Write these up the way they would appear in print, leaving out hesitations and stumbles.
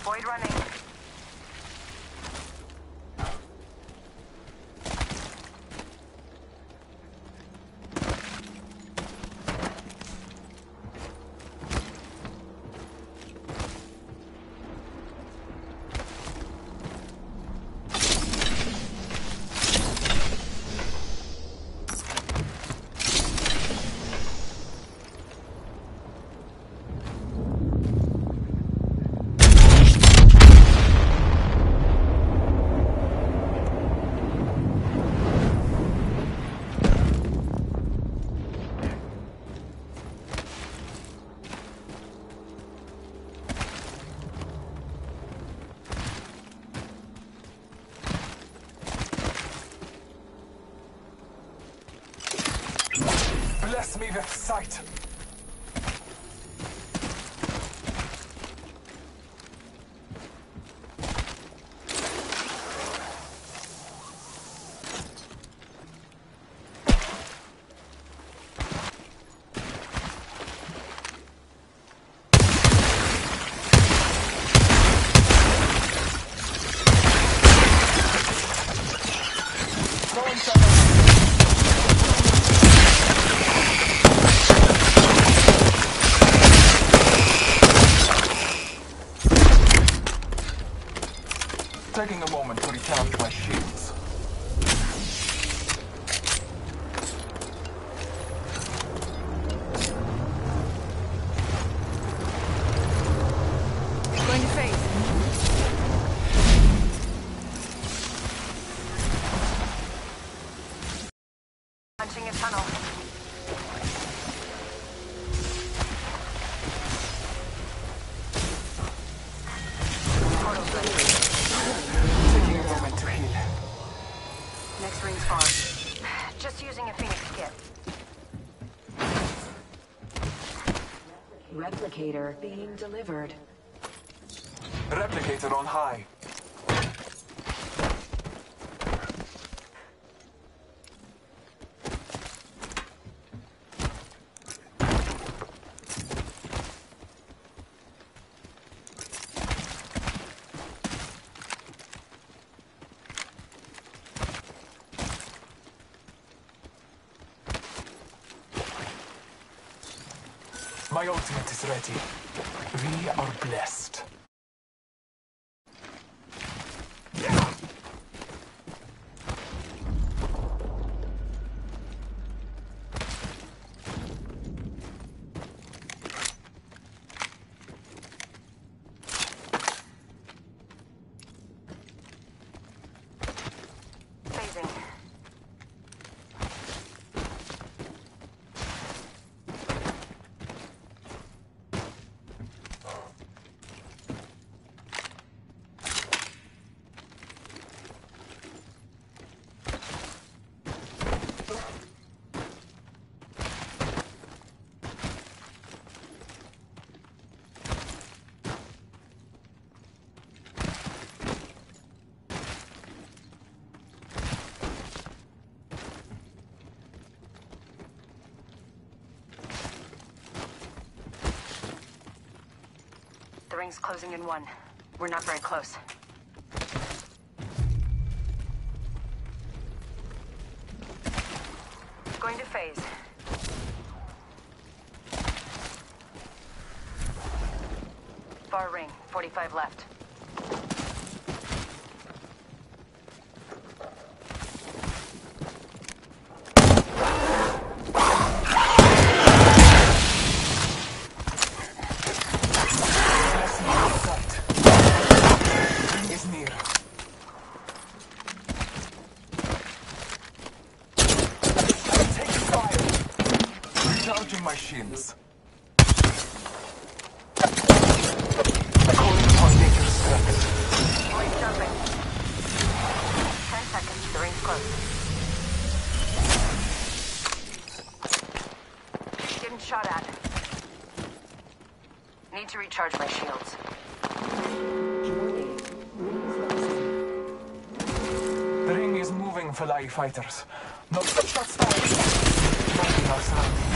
Avoid running. Bless me with sight. Taking a moment to recharge my shields. Going to phase. Punching a tunnel. Portal's ready. Taking a moment to heal. Next ring's far. Just using a Phoenix kit. Replicator being delivered. Replicator on high. My ultimate is ready. We are blessed. Phasing. The ring's closing in 1. We're not very close. Going to phase. Far ring, 45 left. Recharging my shields. Calling upon nature's strength. Ring jumping. 10 seconds, the ring's close. Getting shot at. Need to recharge my shields. The ring is moving for live fighters. No shots fired. Marking our surroundings.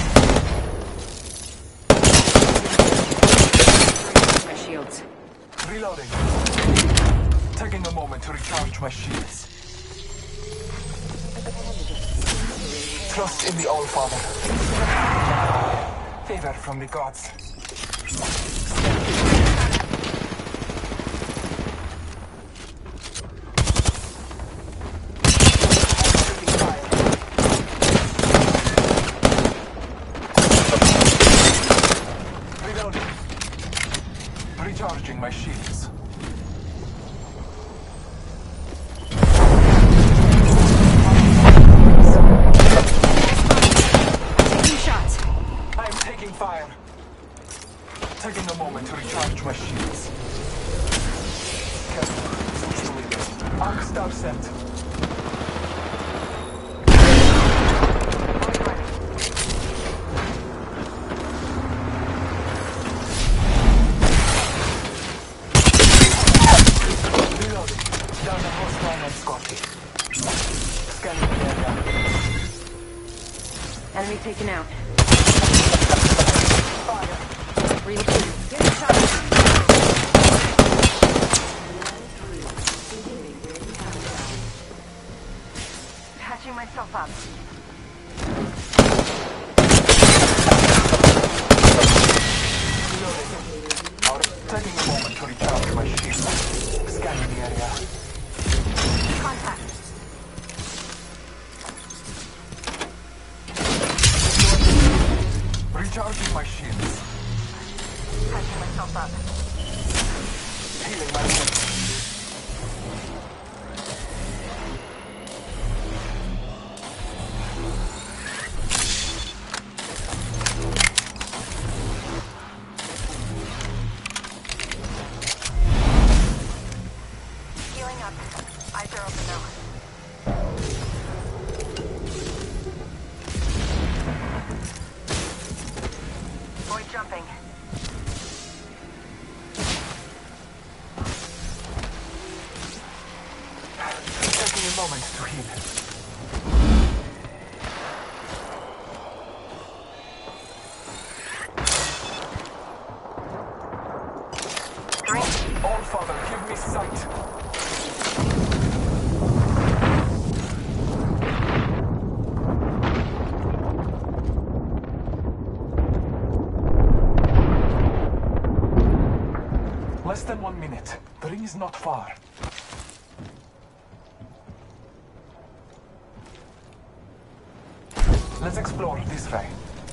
My shields. Reloading. a moment to recharge my shields. Trust in the All-Father. Favor from the gods. Reloading. Recharging my shields. Fire. Taking a moment to recharge my shields. Careful. Arc star sent. Reloading. Down the hostile and Scotty. Scanning the area. Enemy taken out. Fire. Reloading. Getting shot. Patching myself up. Taking a moment to recharge my shield. Scanning the area. Contact. Recharging my shields. Patching myself up. Healing my wounds. Healing up. Eyes are open now. Void jumping. Taking a moment to heal. All-Father, give me sight. Less than 1 minute. The ring is not far. Let's explore this way.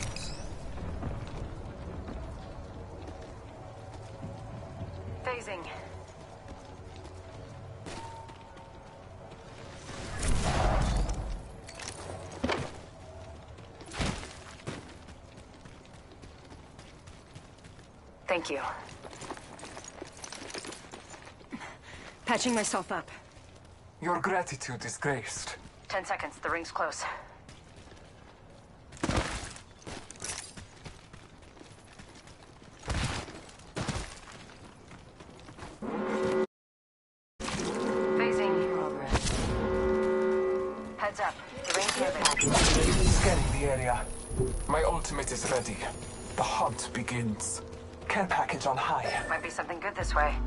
Phasing. Thank you. Patching myself up. Your gratitude is graced. 10 seconds. The ring's close. Phasing. Heads up. The ring's moving. Scanning the area. My ultimate is ready. The hunt begins. Care package on high. Might be something good this way.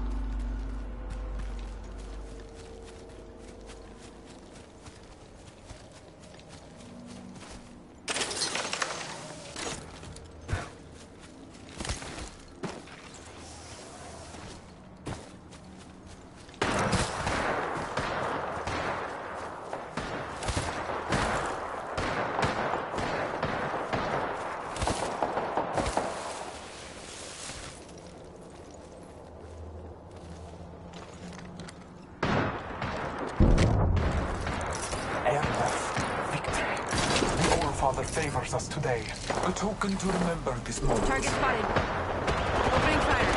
Father favors us today. A token to remember this moment. Target spotted. Opening fire.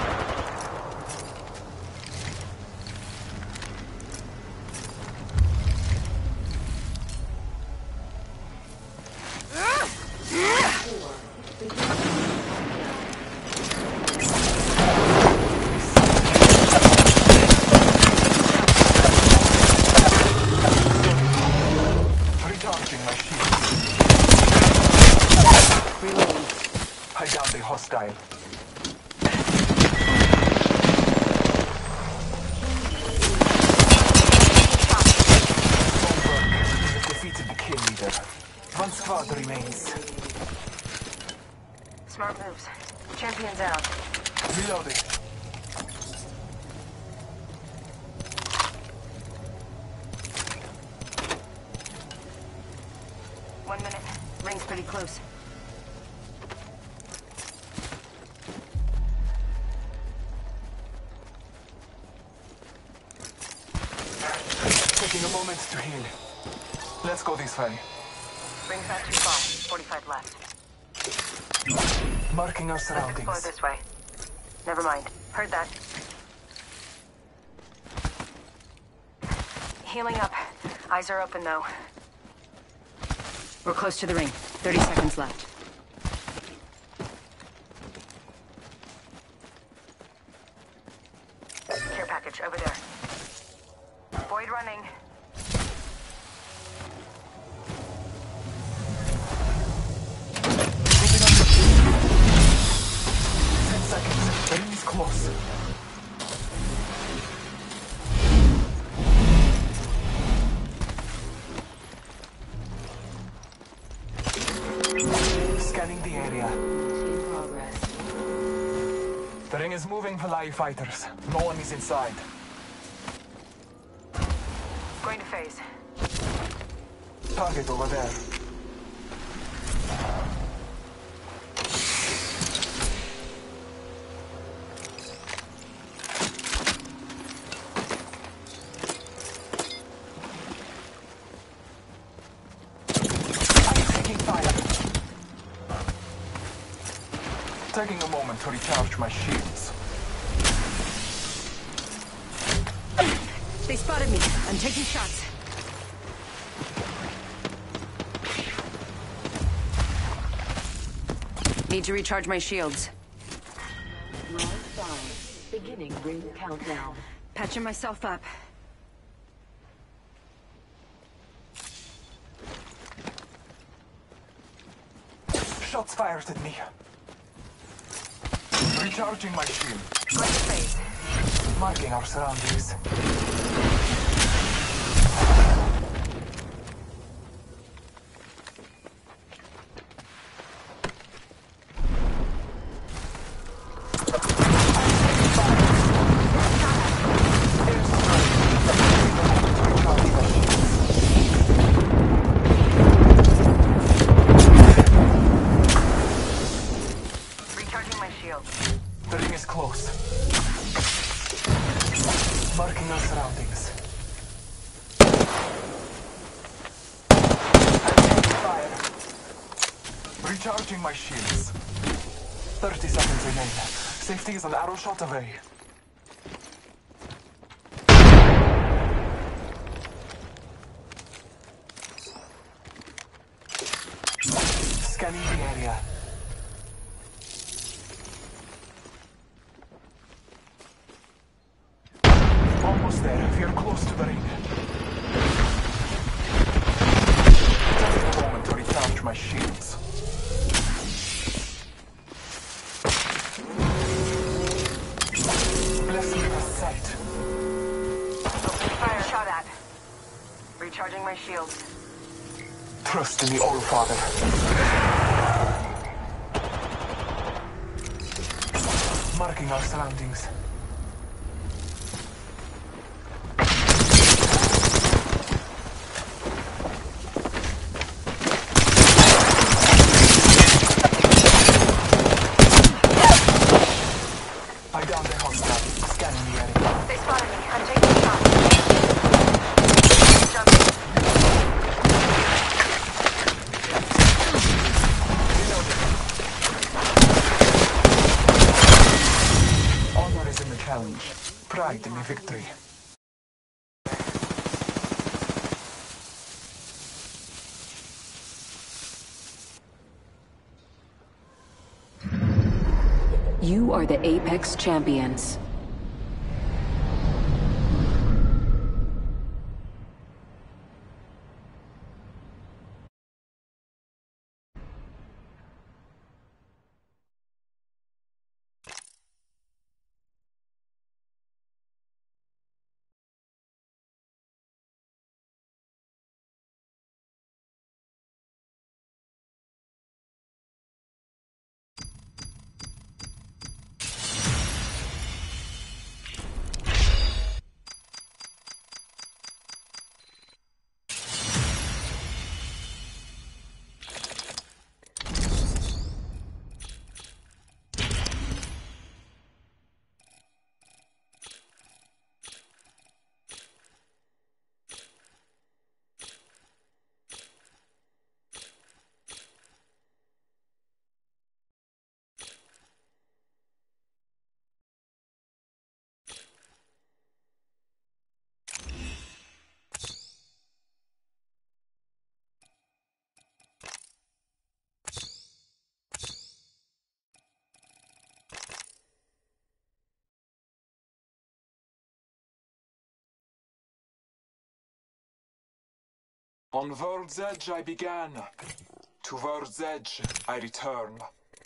Recharging my shield. Reloading. I down the hostile. squad remains. Smart moves. Champions out. Reloading. One minute. Ring's pretty close. Taking a moment to heal. Let's go this way. Ring's not too far. 45 left. Marking our Let's explore surroundings. this way. Never mind. Heard that. Healing up. Eyes are open, though. We're close to the ring. 30 seconds left. Care package over there. Void running. Moving up. 10 seconds. The ring is close. Scanning the area. In progress. The ring is moving for live fighters. No one is inside. Going to phase. Target over there. I'm taking fire. Taking a moment to recharge my shields. They spotted me. I'm taking shots. Need to recharge my shields. Round 5. Beginning ring countdown. Patching myself up. Shots fired at me. Recharging my shield. Going to phase. Marking our surroundings. Recharging my shield. The ring is close. Marking our surroundings. I'm taking fire. Recharging my shields. 30 seconds remain. Safety is an arrow shot away. Scanning the area. Almost there. We're close to the ring. Taking a moment to recharge my shields. Bless me with sight. Opening fire. Shot at. Recharging my shield. Trust in the All-Father. Marking our surroundings. I downed the hostile. Scanning the area. They spotted me. I'm taking shots. Jumping. Honor is in the challenge. Pride in the victory. You are the Apex Champions. On World's Edge I began. To World's Edge I return.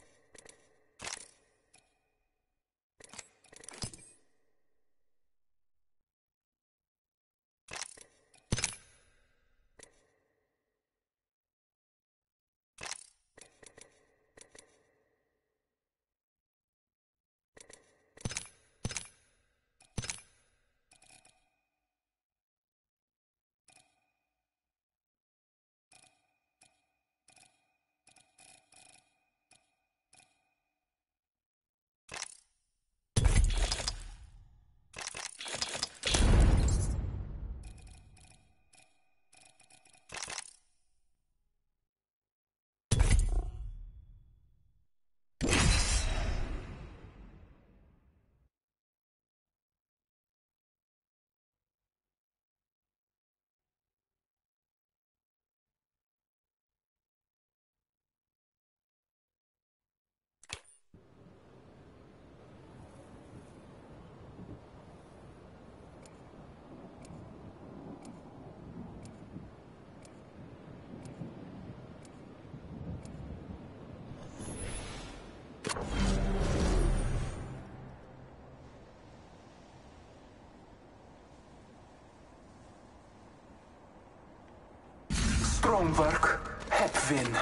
Strong work, Hepvin.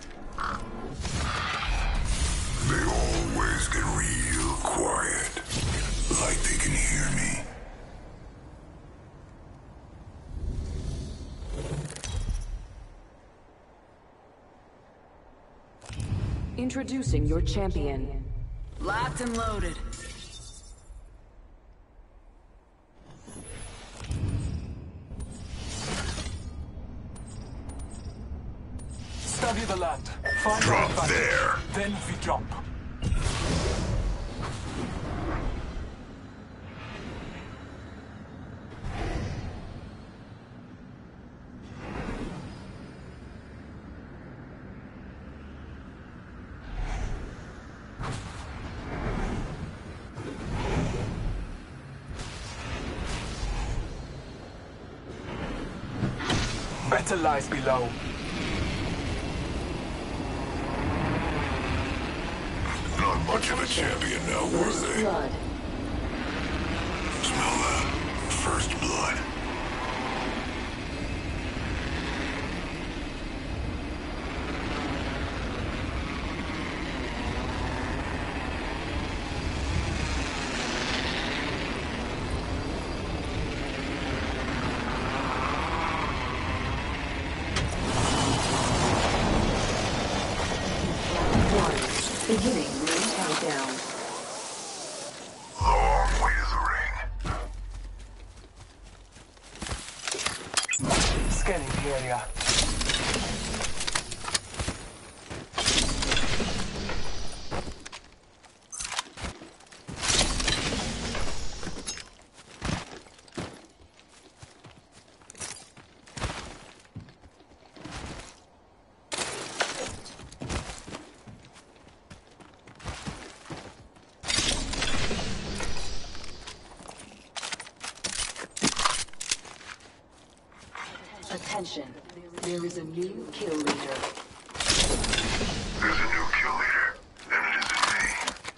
They always get real quiet, like they can hear me. Introducing your champion. Locked and loaded. Study the land. Find Drop our advantage. there. Then we jump. Better lies below. Not much of a champion now, were First they? blood. Smell that? First blood. Beginning ring countdown. Long way to the ring. Scanning the area. Attention. There is a new kill leader. There's a new kill leader, and it isn't me.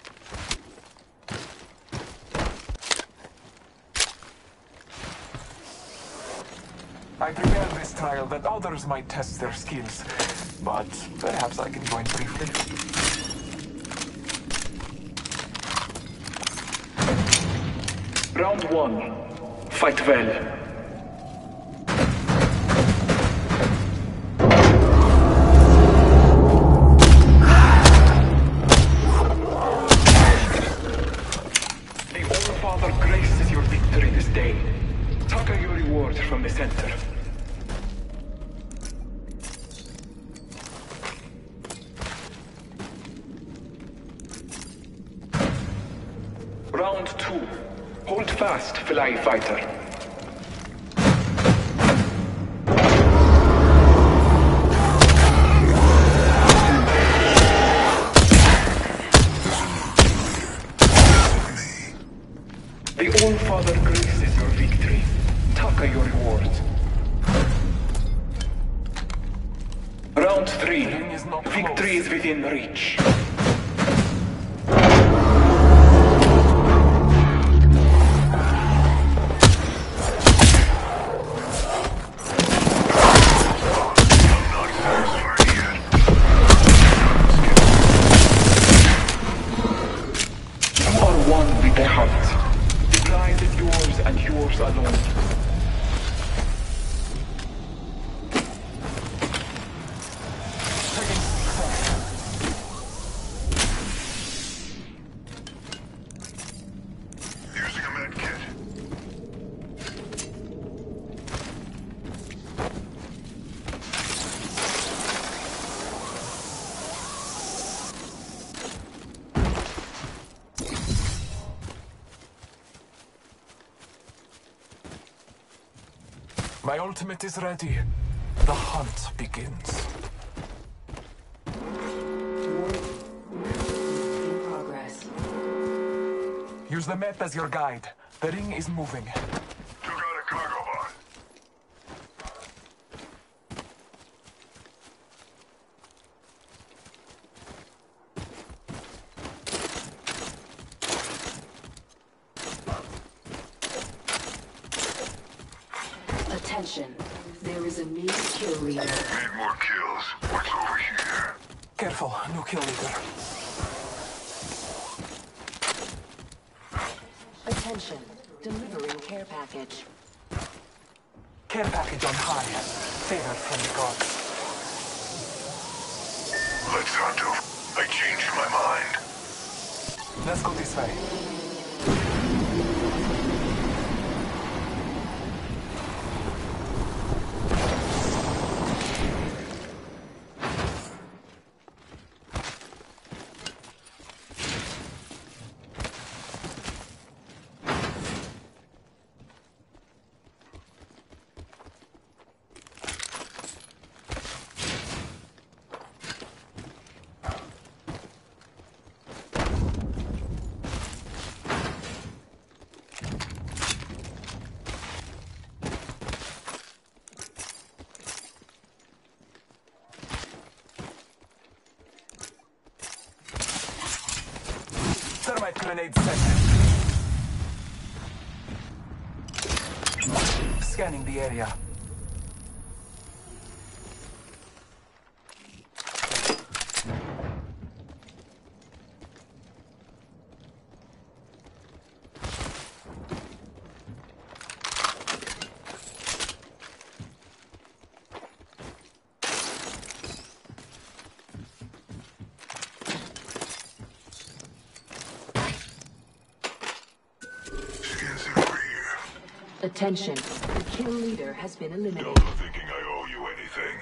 I prepared this trial that others might test their skills, but perhaps I can join briefly. Round one. Fight well. The All-Father graces your victory this day. Tucker your reward from the center. Round two. Hold fast, Fly Fighter. The All-Father graces your victory. Tucker your reward. Round 3. ring is not Victory close. is within reach. You are one with the hunt. The prize is yours and yours alone. Using a med kit. My ultimate is ready. The hunt begins. In progress. Use the map as your guide. The ring is moving. Took out a cargo bot. Attention. There is a new kill leader. Need more kills. What's over here? Careful, no kill leader. Attention. Delivering care package. Care package on high. Favored from the gods. Let's hunt over. I changed my mind. Let's go this way. Thermite grenade set. Scanning the area. Skins in over here. Attention. The kill leader has been eliminated. Don't thinking I owe you anything.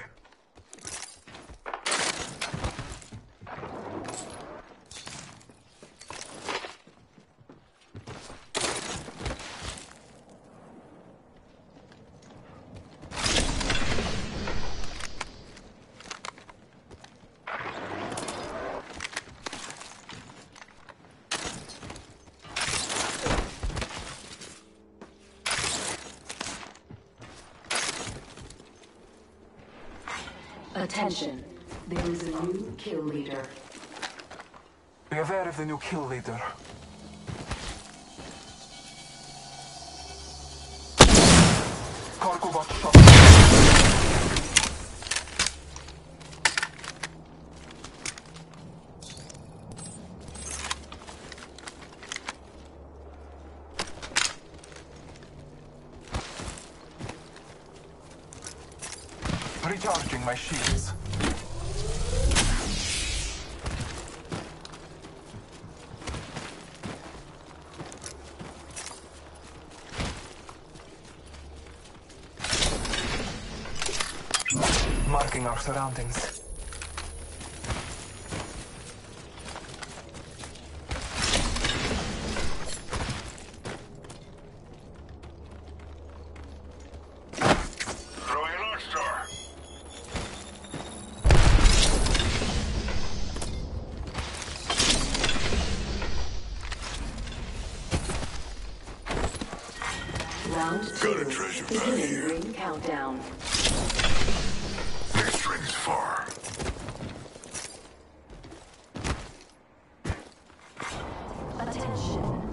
Attention. There is a new kill leader. Be aware of the new kill leader. Cargo bot shot. Recharging my shields. Marking our surroundings. Throwing an Arc Star. Round Got a 2. treasure pack Beginning here. ring countdown. Next ring's far.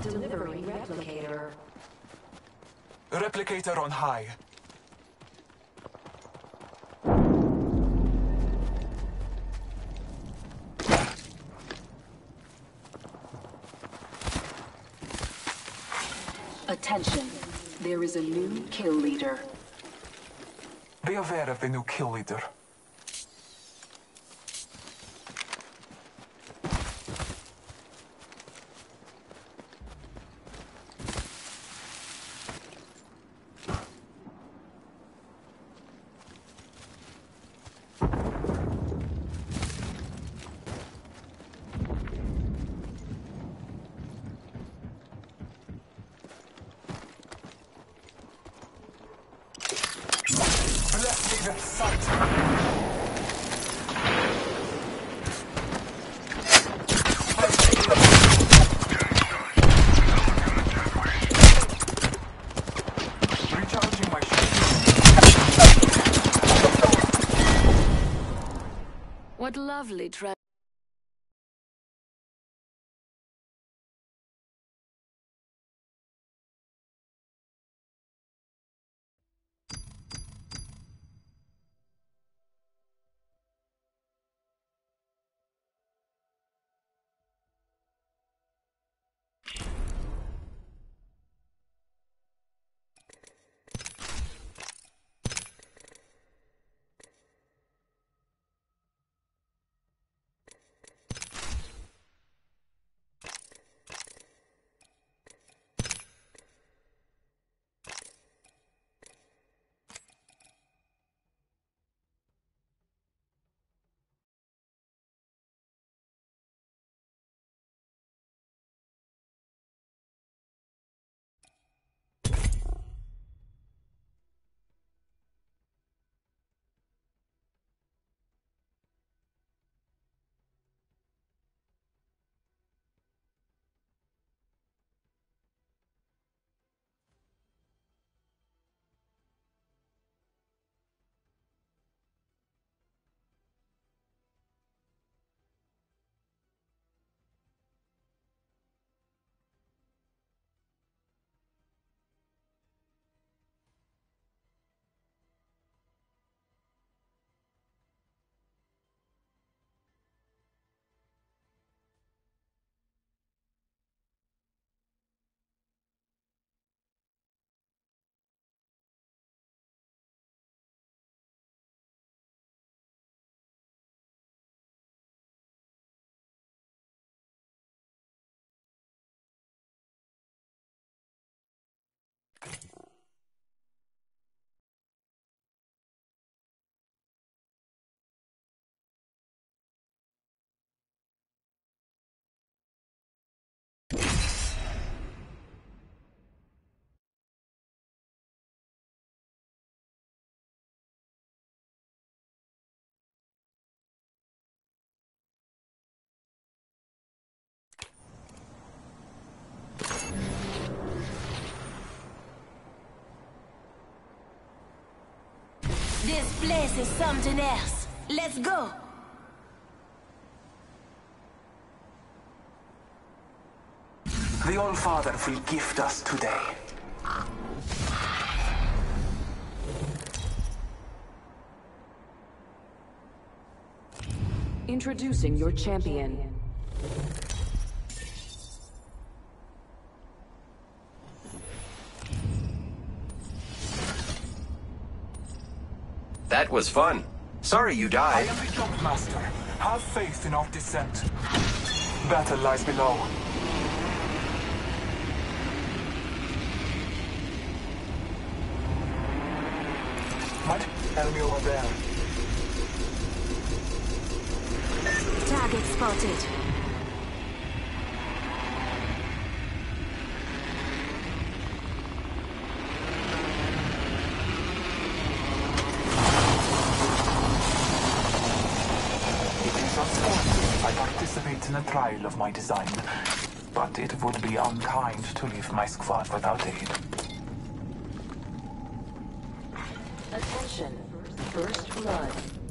Delivering replicator. Replicator on high. Attention. There is a new kill leader. Be aware of the new kill leader. Bless me with sight. Recharging my shield. What lovely This place is something else. Let's go. The All-Father will gift us today. Introducing your champion. That was fun. Sorry you I died. am the Jump Master. Have faith in our descent. Battle lies below. What? Enemy over there. Target spotted. I participate in a trial of my design, but it would be unkind to leave my squad without aid. Attention. First blood.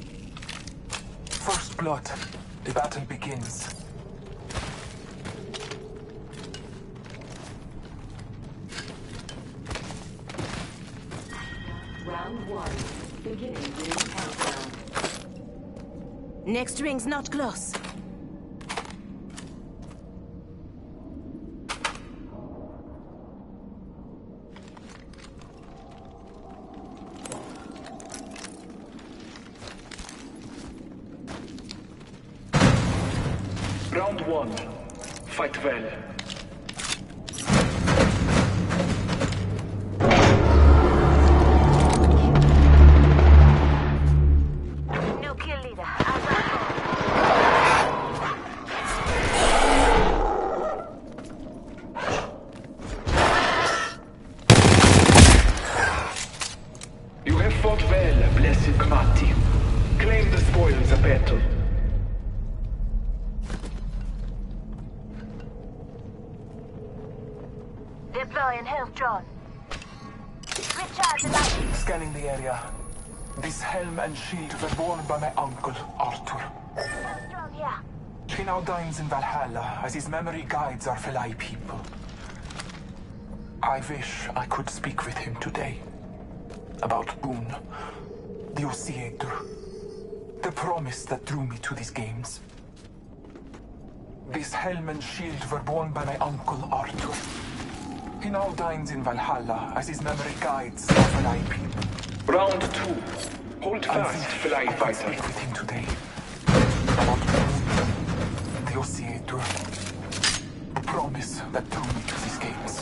First blood. The battle begins. Round 1. Beginning ring countdown. Next ring's not close. Round 1. Fight well. New kill leader. You have fought well, blessed Kmati. Claim the spoils of battle. Deploying health drone. Recharging my... Scanning the area. This helm and shield were worn by my uncle, Arthur. Health drone here. He now dines in Valhalla as his memory guides our fellow people. I wish I could speak with him today. About Boone, the Osiator, the promise that drew me to these games. This helm and shield were worn by my uncle, Arthur. He now dines in Valhalla as his memory guides our fellow people. Round 2. Hold I fast, wish fly I could fighter. speak with him today. About Boone, the Osiator, the promise that drew me to these games.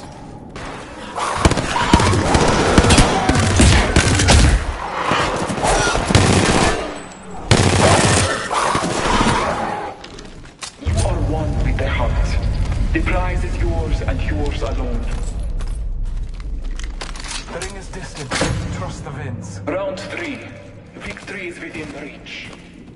You are one with the hunt. The prize is yours and yours alone. The ring is distant. Trust the winds. Round 3. Victory is within reach.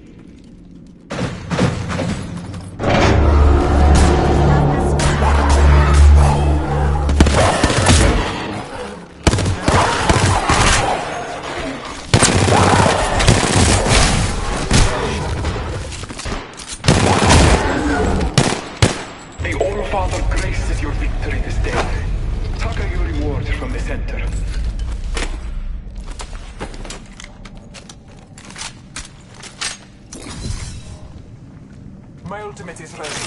The All-Father graces your victory this day. Tucker your reward from the center. My ultimate is ready.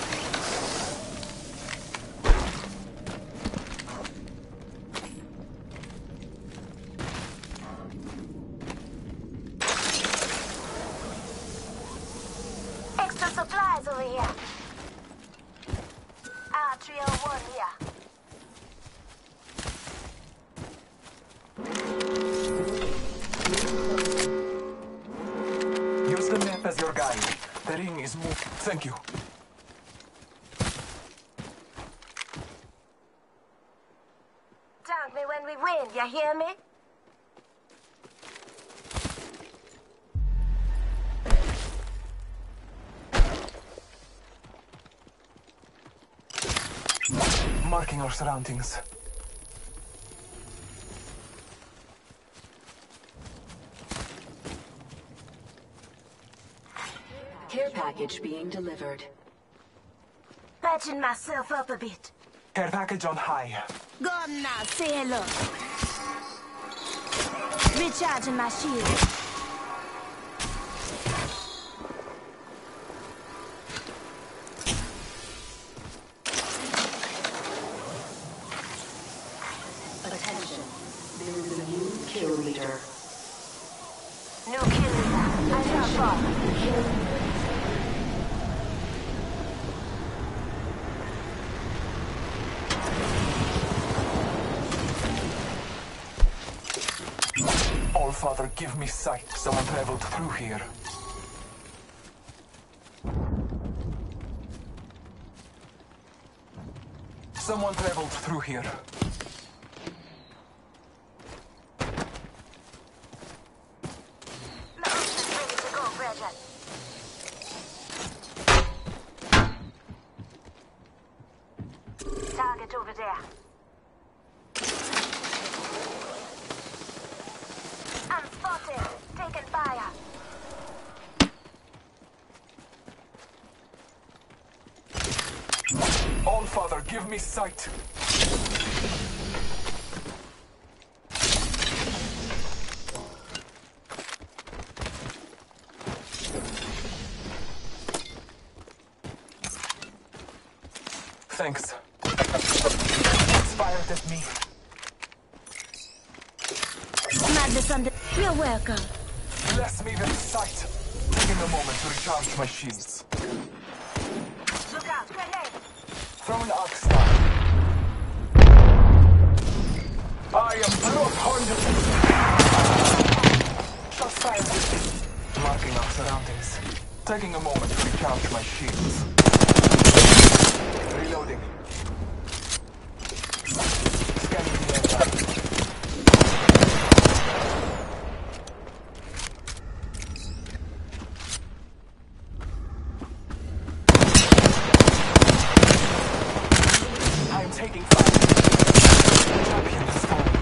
Extra supplies over here. R301 here. Use the map as your guide. The ring is moved. Thank you. Thank me when we win, you hear me? Marking our surroundings. Care package being delivered. Patching myself up a bit. Care package on high. Go on now, say hello. Recharging my shield. Attention. There is a new kill leader. New kill leader. I shall fall. All Father, give me sight. Someone traveled through here. Someone traveled through here. My ultimate's ready to go, Bridget. Target over there. I'm spotted. Taking fire. All Father, give me sight. Thanks. It's fired at me. Madness under. You're welcome. Bless me with sight. Taking a moment to recharge my shields. Look out, grenade. Throw an arc star. I am Bloodhound. Shots fired. Marking our surroundings. Taking a moment to recharge my shields. Reloading. Scanning the area. I'm taking fire. Champion is falling.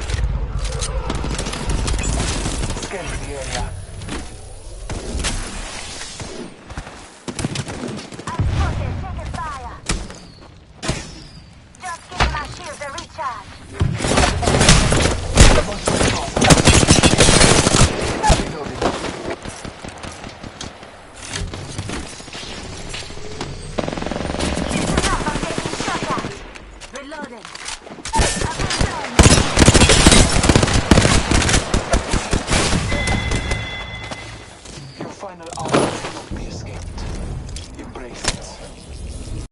Scanning the area. I'm spotted, taking fire. Just giving my shields a recharge. Reloading. Listen up, I'm getting shot at. Reloading. Your final hour cannot be escaped. Embrace it.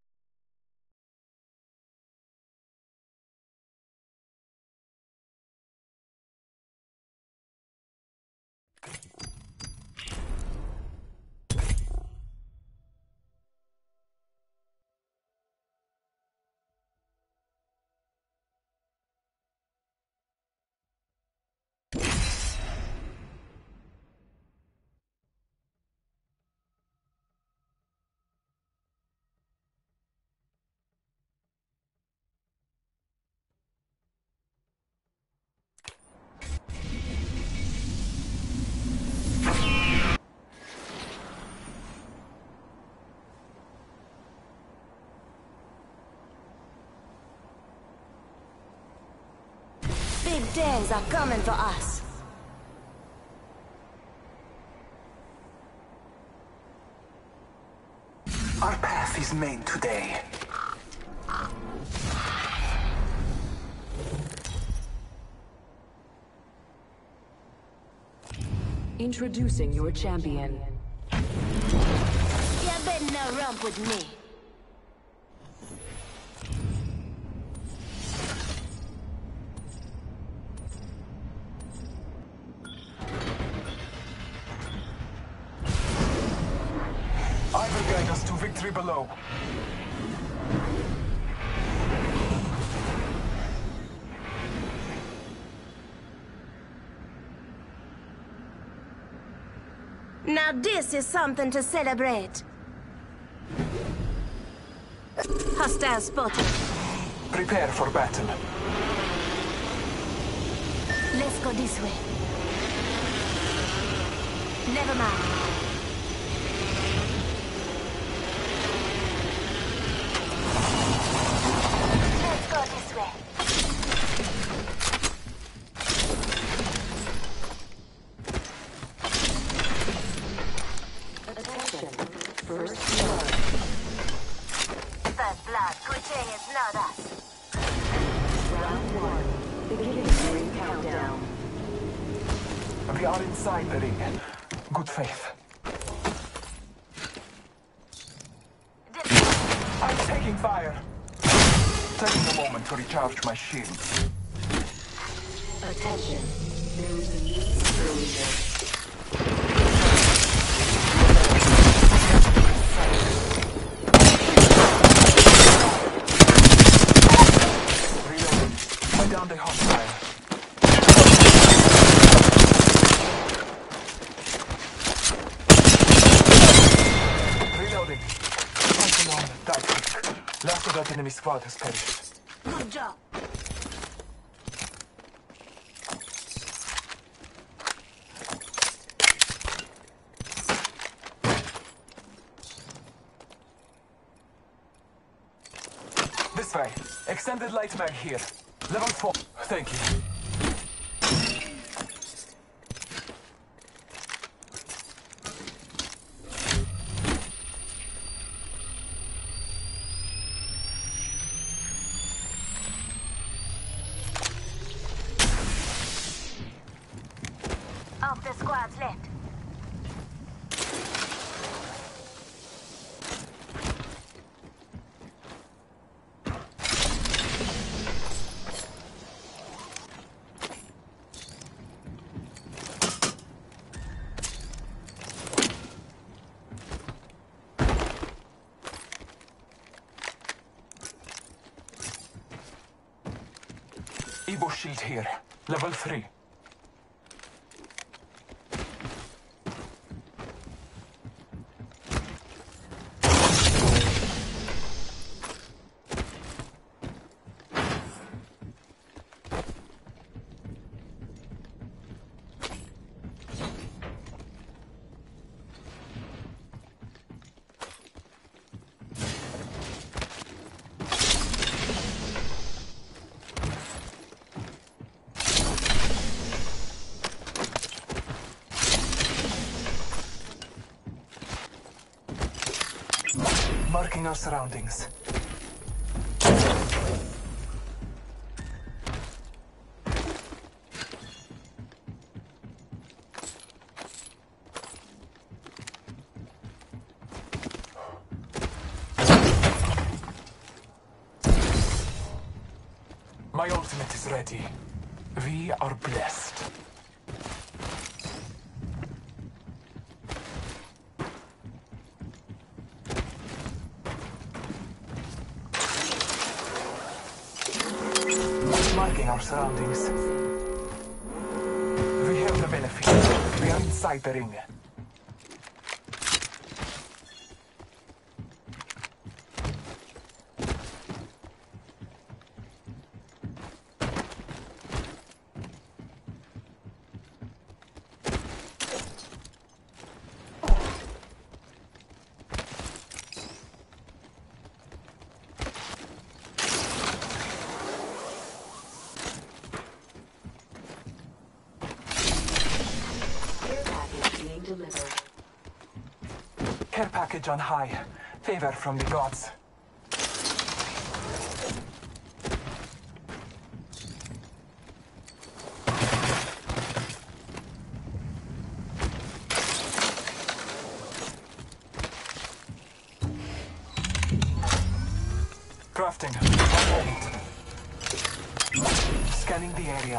Big days are coming for us. Our path is made today. Introducing your champion. You better not romp with me. I will guide us to victory below. Now this is something to celebrate. Hostile spotted. Prepare for battle. Let's go this way. Never mind. Let's go this way. Attention. First blood. First blood, Gutierrez, not us. Round 1. Beginning ring countdown. We are inside the ring. Good faith. I'm taking fire. Taking a moment to recharge my shields. Attention. There is a new exposure. Reloading. I downed a hostile. Reloading. Fight alone, die quick. Last of that enemy squad has perished. Good job. This way. Extended light mag here. Level 4. Thank you. squads left. Evo shield here. Level 3. Marking our surroundings. My ultimate is ready. We are blessed. Marking our surroundings. We have the benefit. We are inside the ring. Care package on high. Favor from the gods. Crafting. Scanning the area.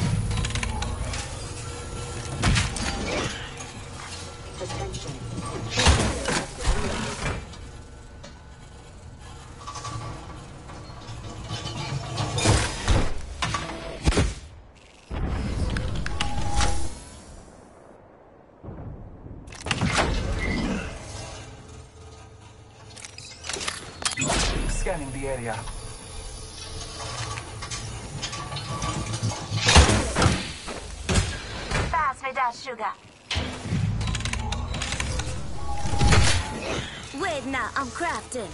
Scanning the area. Pass me that sugar. Wait now, I'm crafting.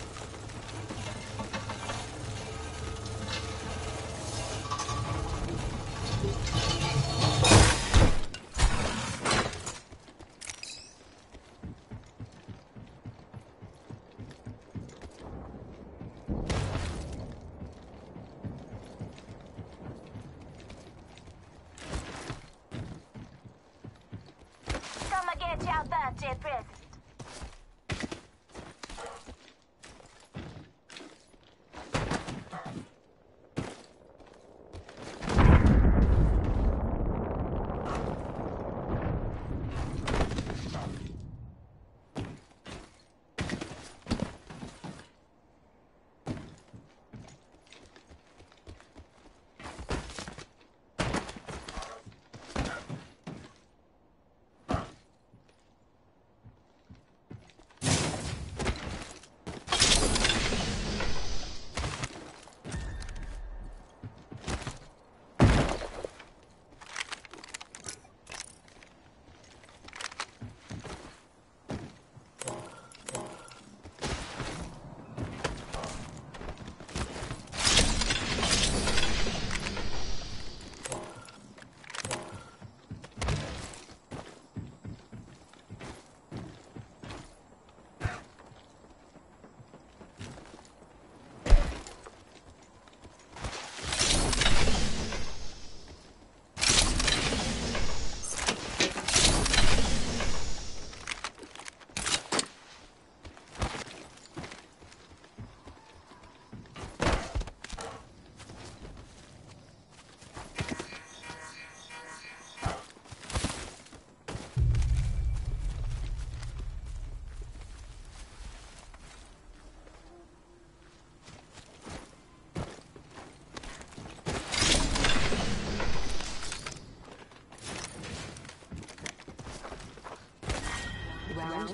Come and get your birthday present.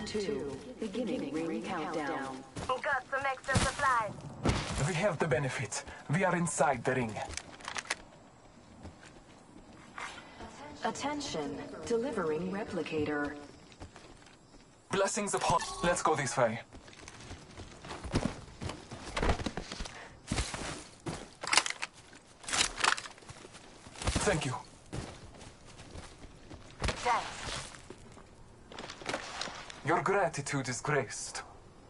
2. Beginning ring countdown. Got some extra supplies. We have the benefit. We are inside the ring. Attention. Delivering replicator. Blessings upon... Let's go this way. Thank you. Thanks. Your gratitude is graced.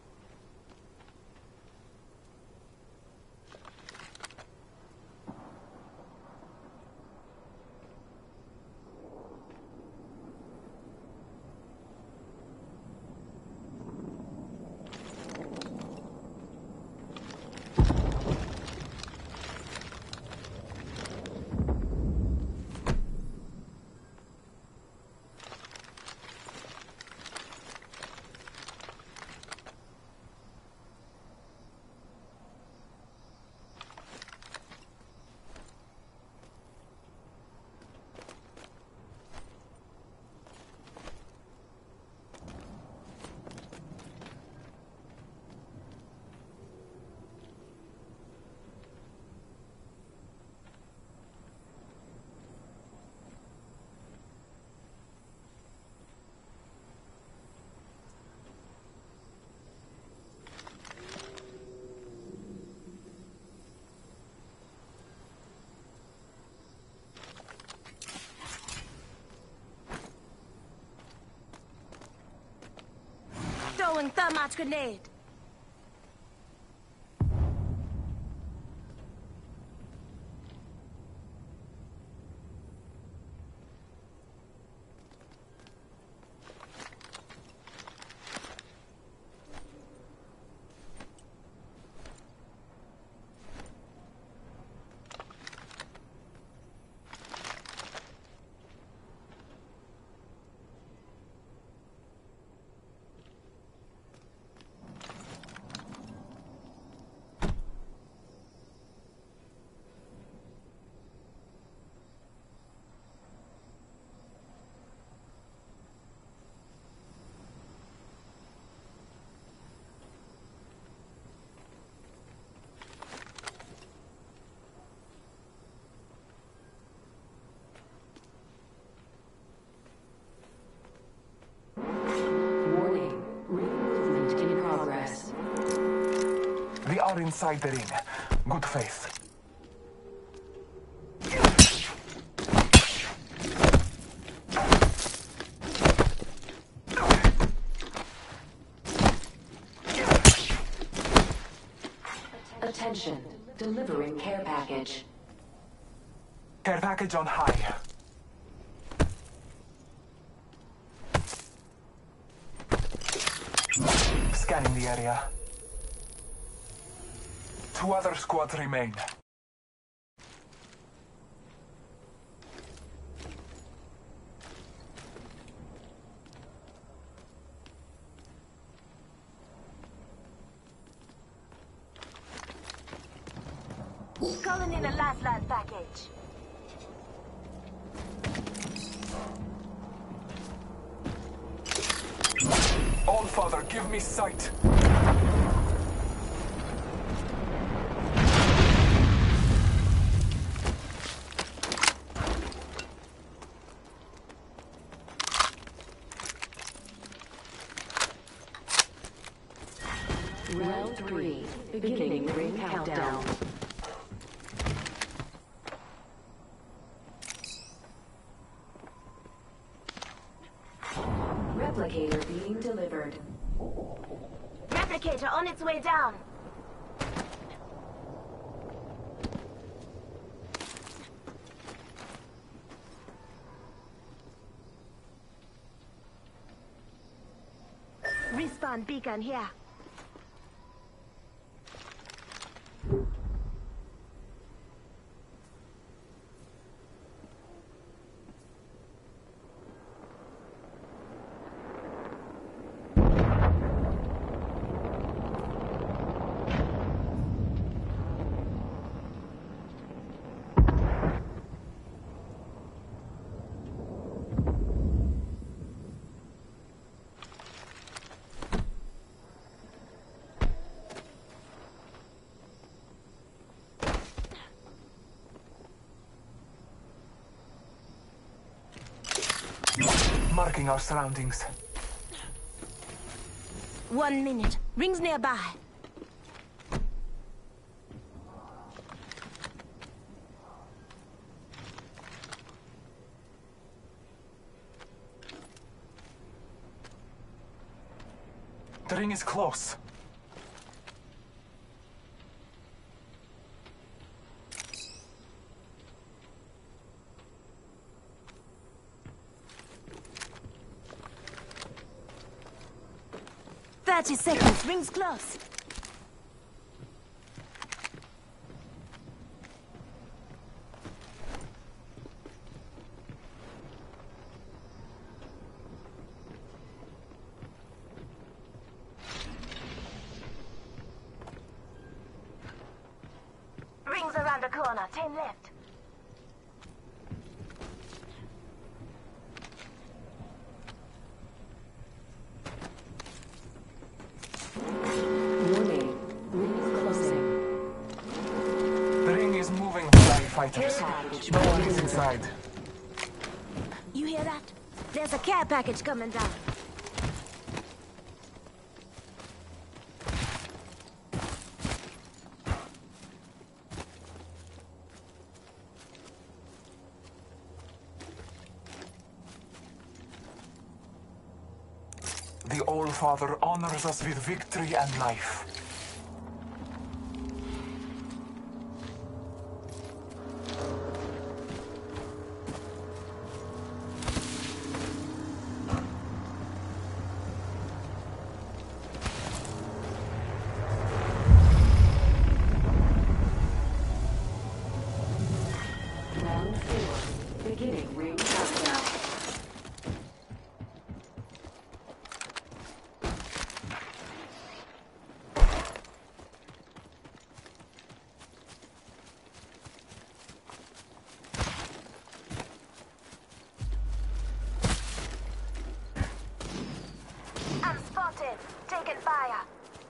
Throwing thermite grenade. Warning. Ring movement in progress. We are inside the ring. Good faith. Attention. Delivering care package. Care package on high. Scanning the area. 2 other squads remain. Calling in a lifeline package. All Father, give me sight. Round 3. Beginning ring countdown. Replicator being delivered. Replicator on its way down. Respawn beacon here. marking our surroundings. 1 minute. Rings nearby. The ring is close. "30 seconds. Rings close." Rings around the corner. 10 left. Warning. Ring closing. The ring is moving, fly fighters. Package No one is inside. You hear that? There's a care package coming down. The All-Father honors us with victory and life. Round 4. Beginning ring countdown. I'm spotted. Taking fire.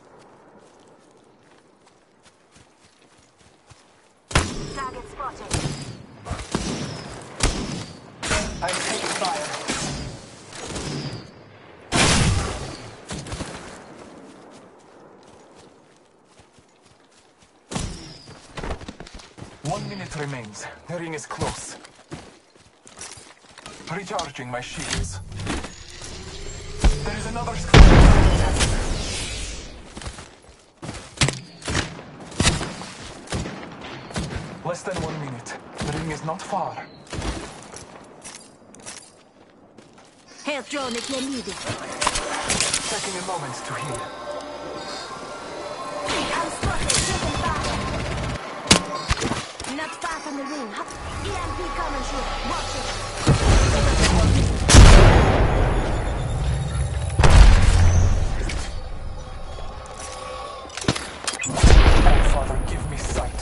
Target spotted. I'm taking fire. One minute remains. The ring is close. Recharging my shields. There is another squad. Less than 1 minute. The ring is not far. Health drone if you need it. Taking a moment to heal. I'm spotted. Taking fire. Not far from the ring. EMP coming through. Watch it. Oh, Father, give me sight.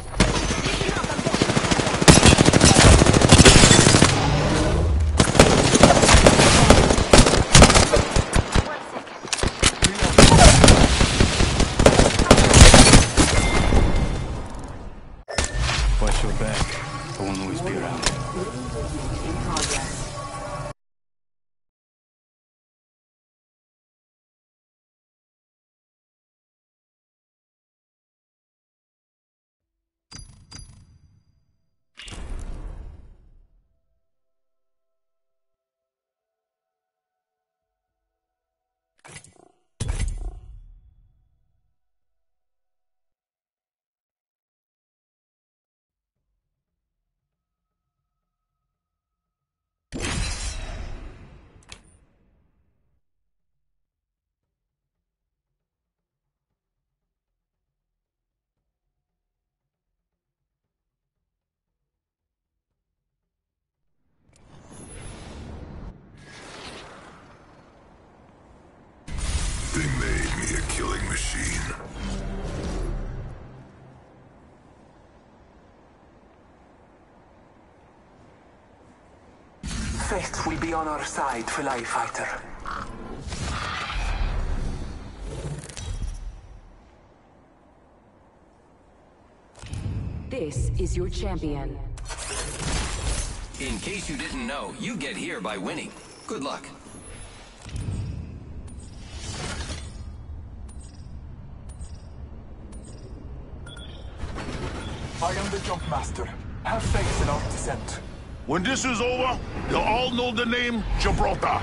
Watch your back. I won't always be around. In progress. They made me a killing machine. Fate will be on our side, Fly Fighter. This is your champion. In case you didn't know, you get here by winning. Good luck. I am the jump master. Have faith in our descent. When this is over, you'll all know the name Gibraltar.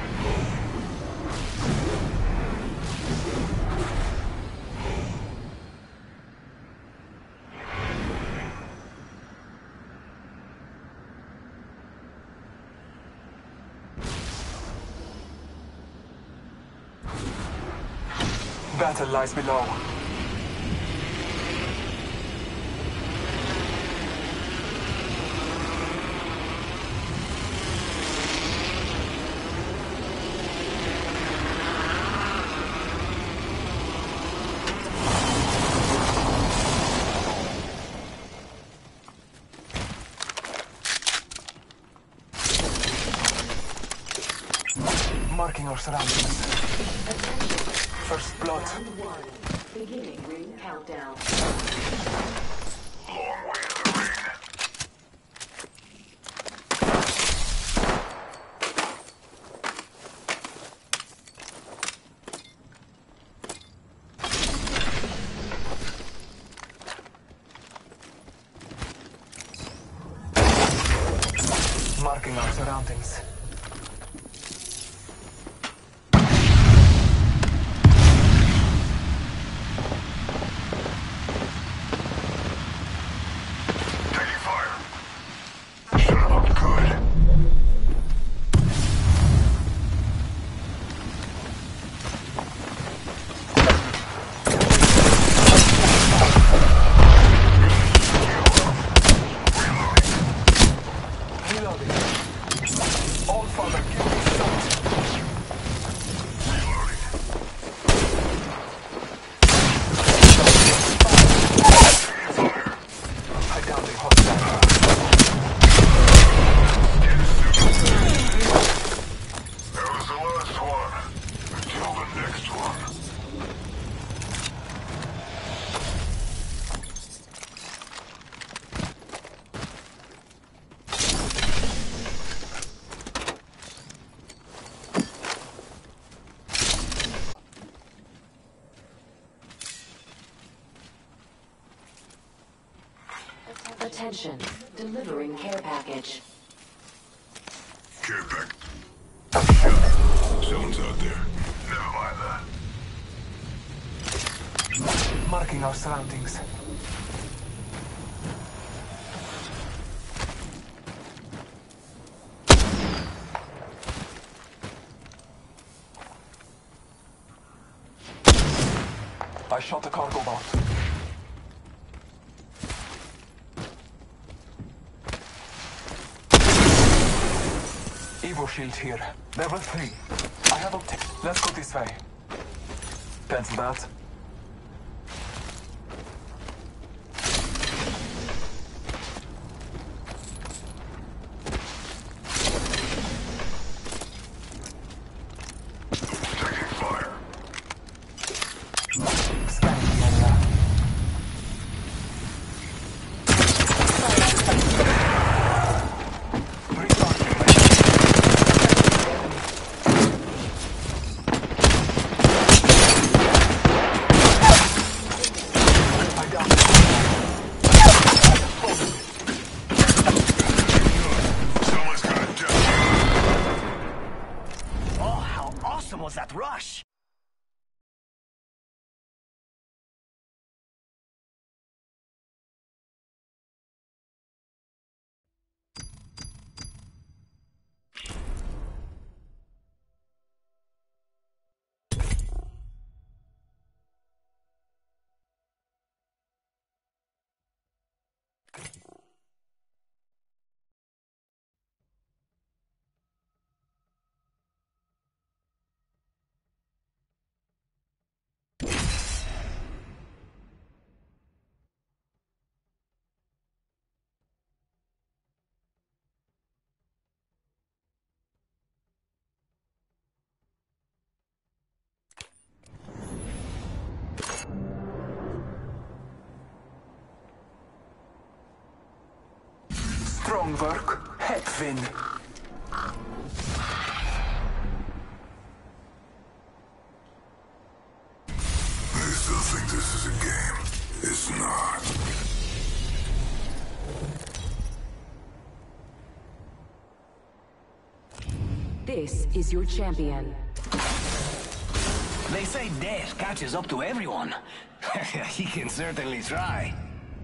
Battle lies below. Marking our surroundings. First blood. Beginning ring countdown. Long way to the ring. Marking our surroundings. All father, give me sight. I downed a hostile. That was the last one. Until the next one. Attention. Delivering care package. Care pack. Shut. Someone's out there. Never mind that. Marking our surroundings. I shot a cargo boat. Evo shield here. Level 3. I have obtained. Let's go this way. Pencil that. Taking fire. Scanning the area. Someone's got a death. Oh, how awesome was that rush? Strong work. Hedvin. This is your champion. They say death catches up to everyone. He can certainly try.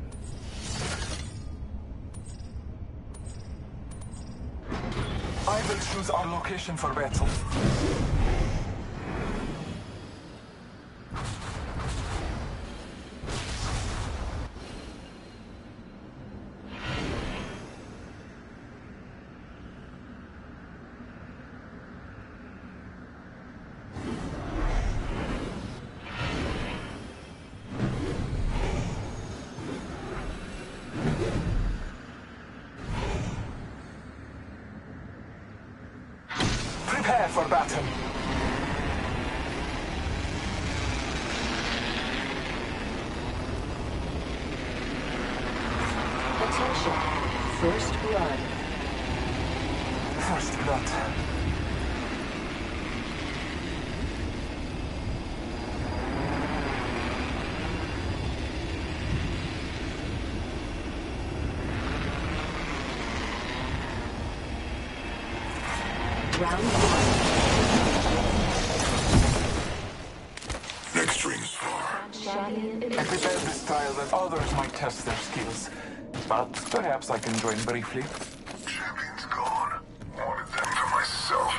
I will choose our location for battle. Prepare for battle. Attention. First blood. First blood. Round one. Next ring's far. Champion I prepared this tile that others might test their skills, but perhaps I can join briefly. Champion's gone. Wanted them for myself.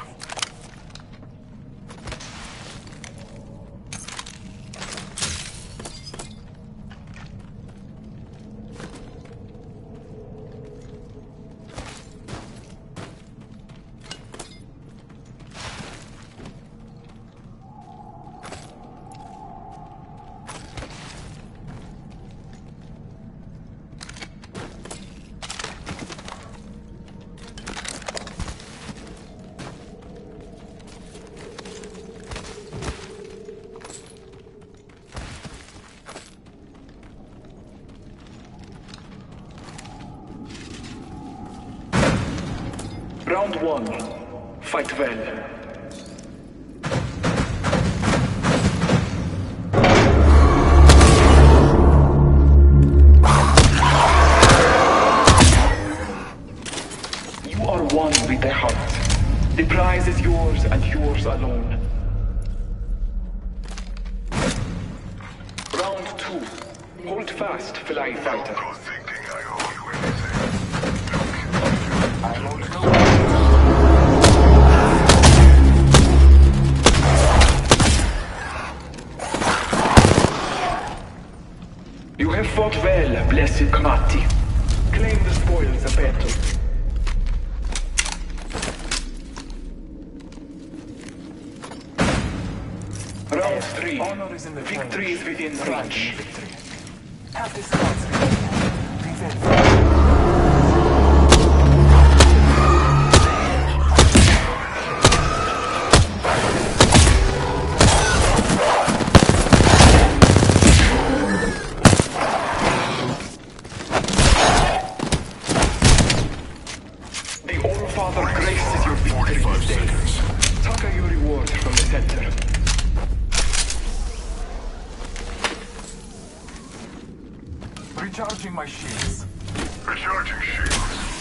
Round one. Fight well. You are one with the heart. The prize is yours and yours alone. Round two. Hold fast, Fly Fighter. Go thinking I owe you anything. I won't go. You have fought well, blessed Kamati. Claim the spoils of battle. Round three. Honor is in the Victory is within Pride in reach. victory. Have this cards revenge. The All-Father graces your victory 45 today. seconds. Taka your reward from the center. Recharging my shields. Recharging shields.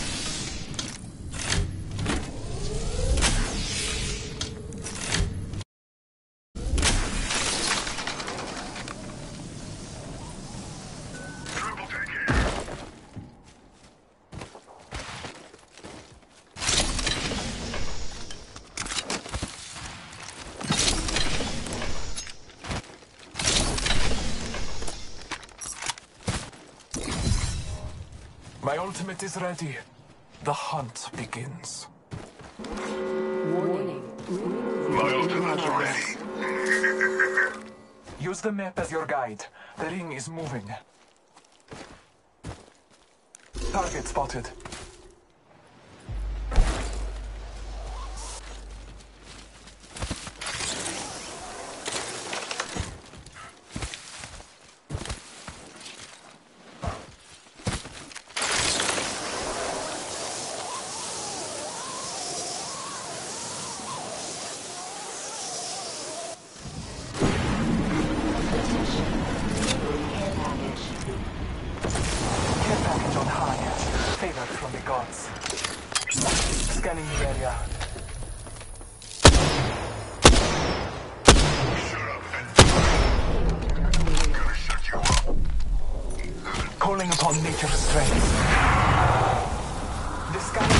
Triple take here. My ultimate is ready. The hunt begins. Warning. My ultimate's ready. Use the map as your guide. The ring is moving. Target spotted. Care package on high. Favored from the gods. Scanning the area. calling upon nature's strength. The sky...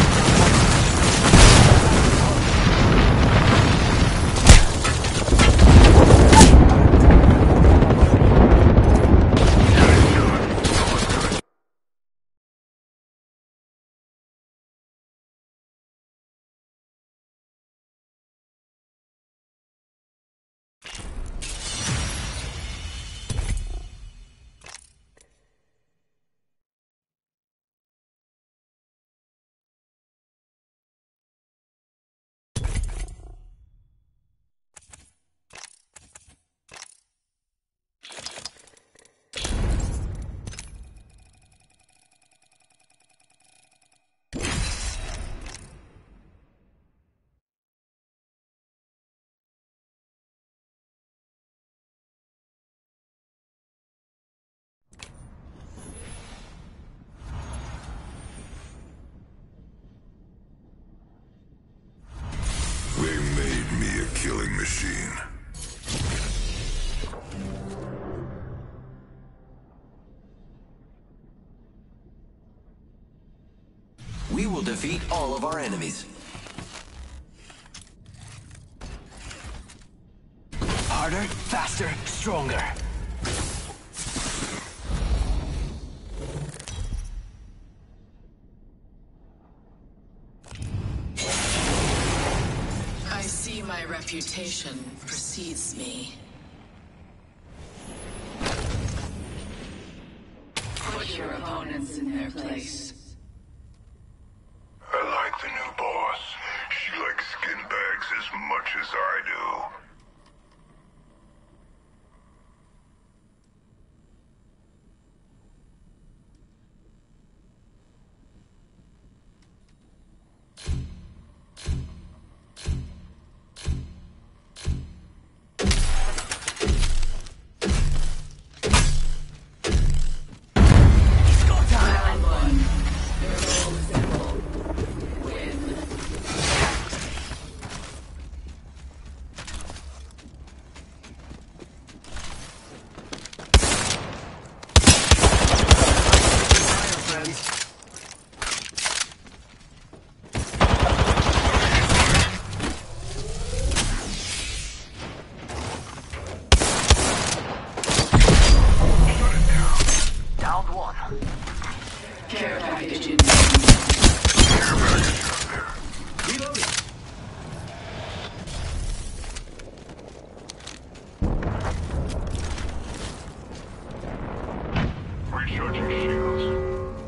They made me a killing machine. We will defeat all of our enemies. Harder, faster, stronger. I see my reputation precedes me. Put your opponents in their place. I like the new boss. She likes skin bags as much as I do. Care package in. Reloading. Recharging shields.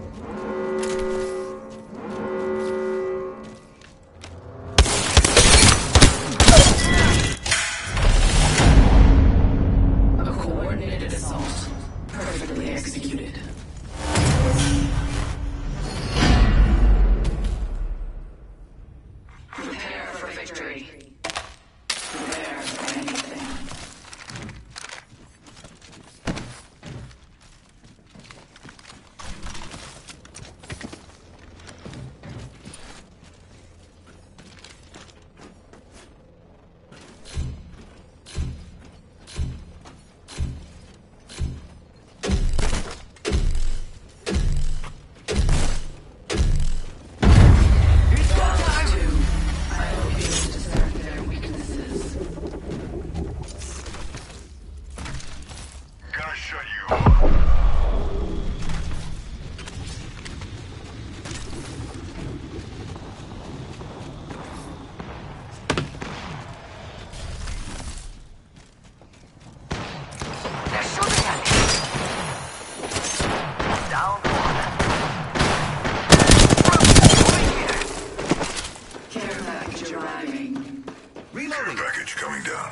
A coordinated assault, perfectly executed. Prepare for victory. Prepare for anything. Gonna shut you up. They're shooting at me. Down one. Care package arriving. Reloading. Care package coming down.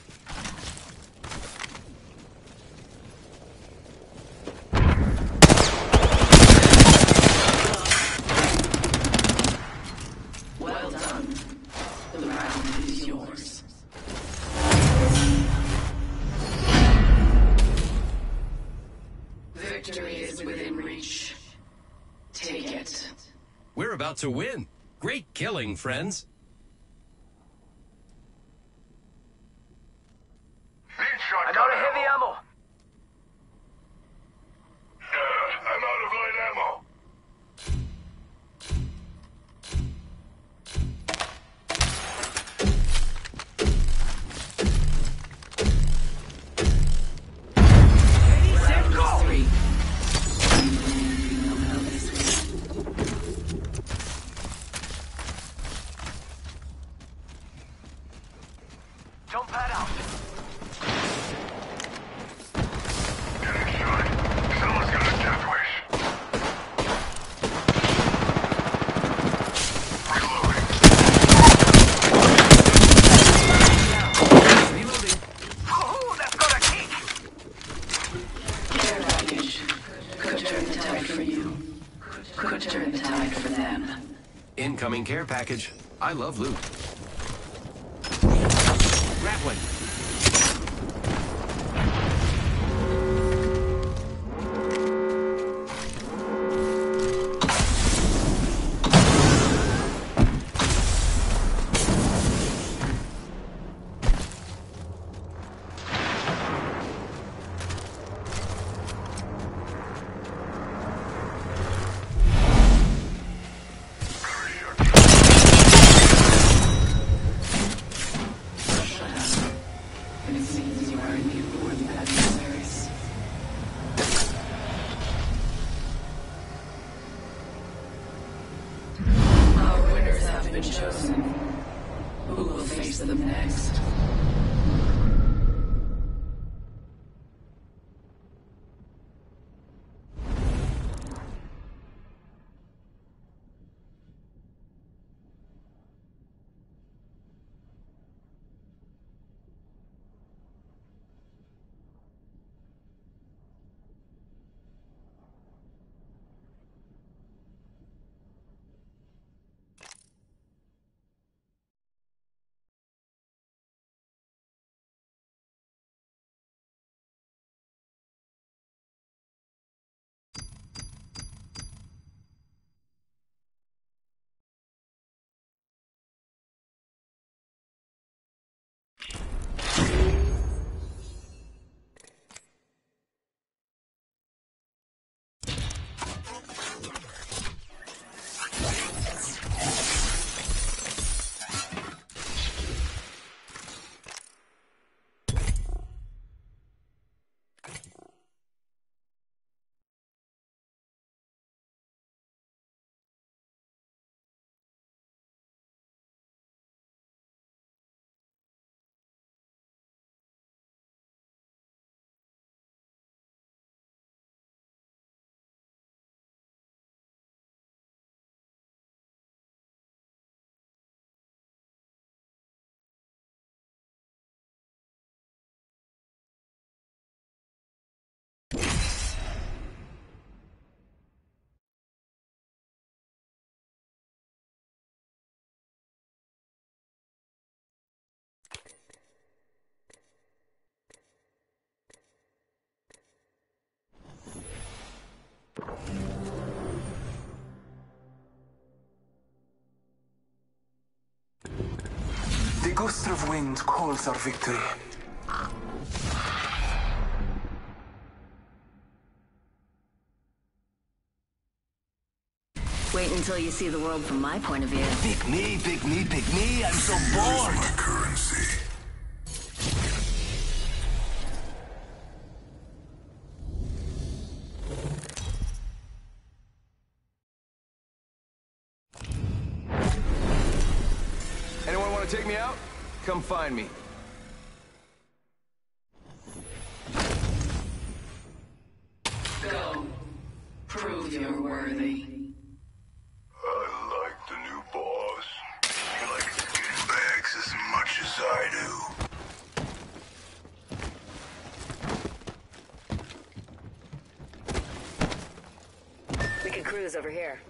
Well done. The round is yours. Victory is within reach. Take it. We're about to win. Great killing, friends. Need shotgun I'm out of heavy ammo. appetite for them. Incoming care package. I love loot. Grappling. Chosen. Who will face them next? The gust of wind calls our victory. Wait until you see the world from my point of view. Pick me, pick me, pick me. I'm so bored. My currency. Anyone want to take me out? Come find me. Go. Prove you're worthy. I like the new boss. He likes douchebags as much as I do. We can cruise over here.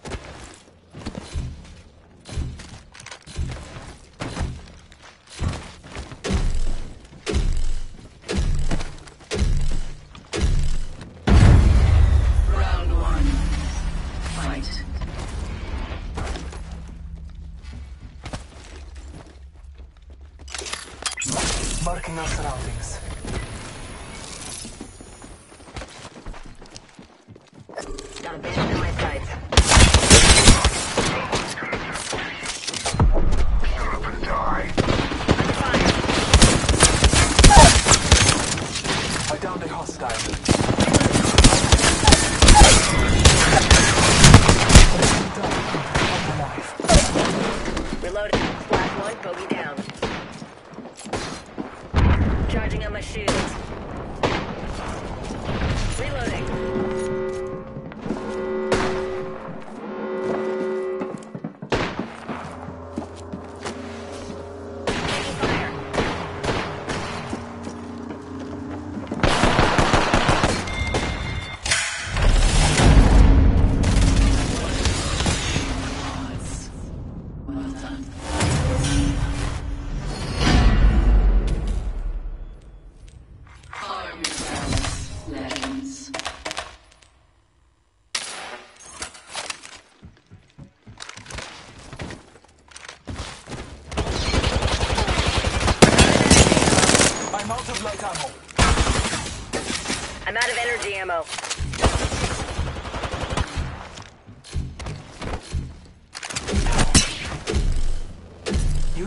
Marking our surroundings. Got a bandit in my sights. Shut up and die. I downed a hostile. Reloading. Black one, bogey down. Charging on my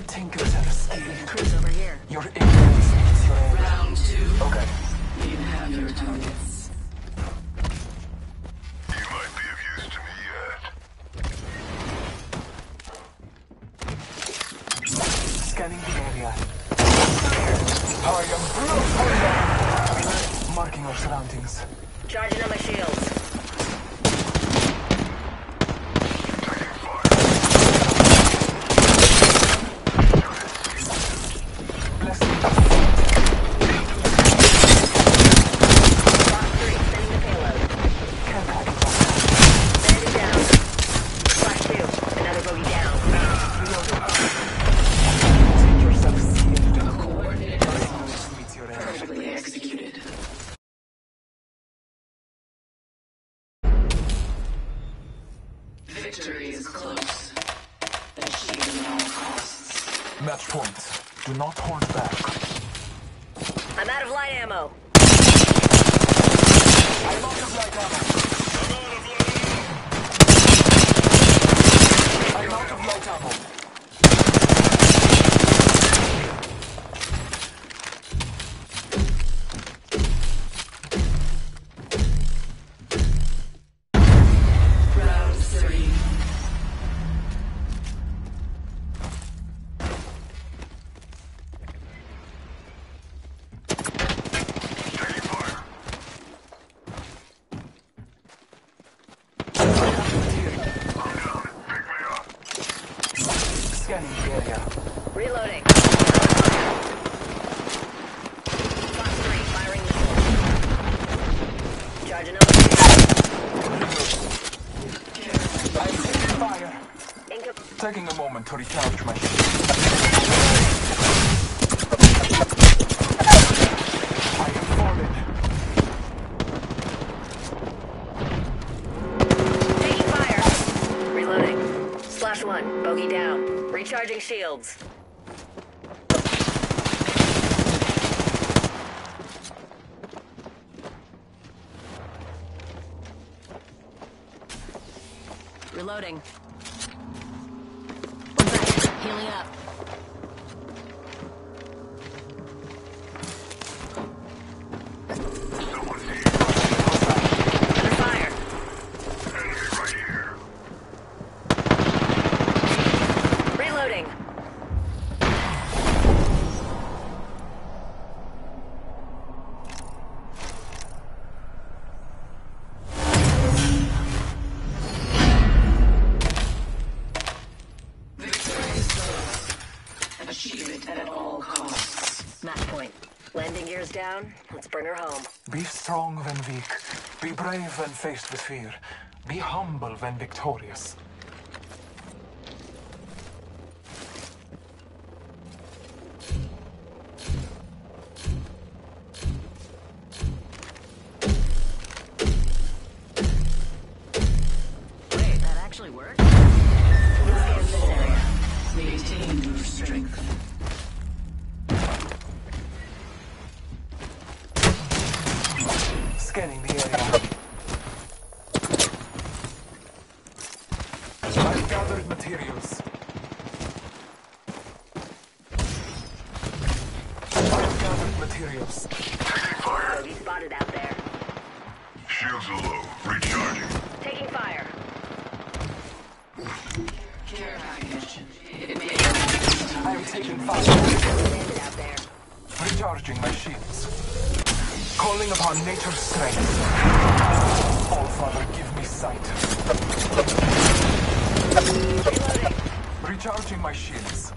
think yourself skill. Crew's over here. Your ignorance meets your end. Round 2. Okay. You have your targets. You might be of use to me yet. Scanning the area. I am marking our surroundings. Charging on my shields. Victory is close. Achieve at all costs. Match point. Do not hold back. I'm out of light ammo. I'm out of light ammo. I'm out of light ammo. Round 3. Scanning the area. Reloading. Fox 3, firing missile. Charging on the I'm taking fire. Taking a moment to recharge my shield. I am fallen. Taking fire. Reloading. Slash 1, bogey down. Recharging shields. Reloading. One back. Healing up. Under fire. Enemy right here. Reloading. Victory is close. Achieve it at all costs. Match point. Landing gears down. Let's bring her home. Be strong when weak. Be brave when faced with fear. Be humble when victorious. Wait, that actually worked? Let's scan this area. Maintain your strength. Scanning the area. I've gathered materials. I've gathered materials. Taking fire. Bogey spotted out there. Shields are low. Recharging. Taking fire. Care package. It may I am taking fire. Landed out there. Recharging my shields. Calling upon nature's strength. All Father, give me sight. Reloading. Recharging my shields.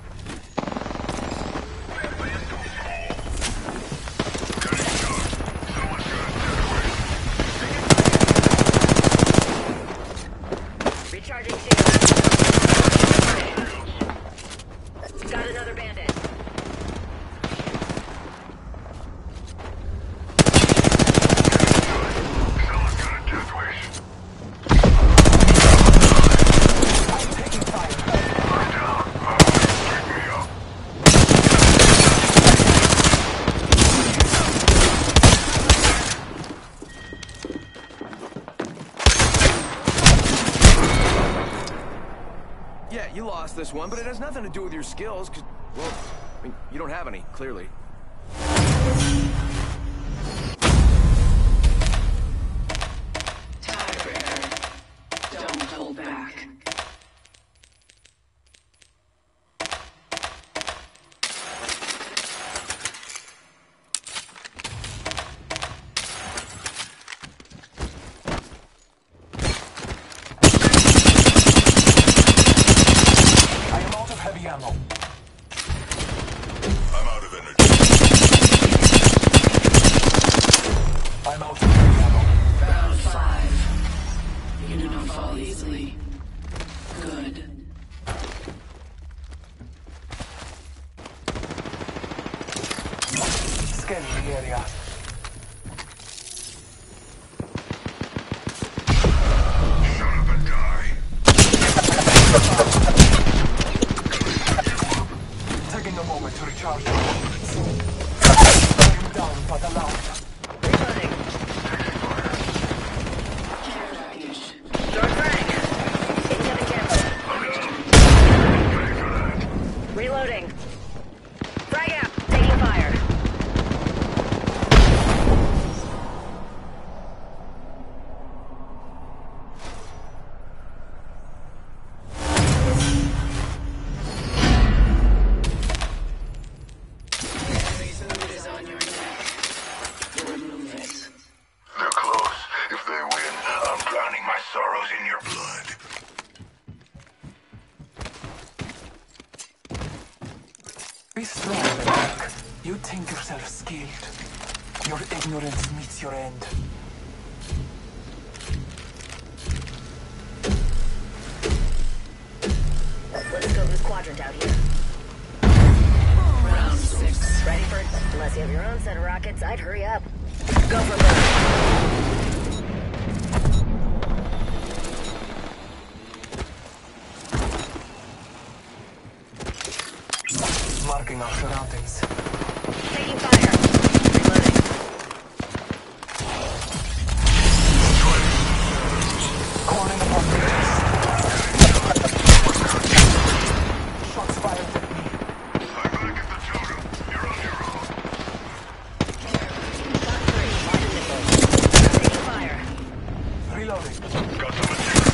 Recharging shields. Got another bandit. Someone's got a death wish. I'm taking fire. Down. Pick me up. Yeah, you lost this one, but it has nothing to do with your skills, 'cause, well, I mean, you don't have any, clearly. Tiebreaker. Don't hold back. Heavy ammo. I'm out of energy. I'm out of heavy ammo. Round 5. You do not fall easily. Good. Scan the area. Shut up and die. Taking a moment to recharge my bullets. I'm down, but alive. Reloading. Care package. Short frag. Incoming camera. Reloading. Frag out. Taking fire. They're close. If they win, I'm drowning my sorrows in your blood. Be strong, Mark. You think yourself skilled. Your ignorance meets your end. Let's go this quadrant out here. Round 6. Ready for it? Unless you have your own set of rockets, I'd hurry up. Go for it. Marking our surroundings. Taking fire. Reloading. Calling upon me. Shots fired at me. I'm back at the totem. You're on your own. Shot 3. Locked missiles. Taking fire. Reloading. Got some material.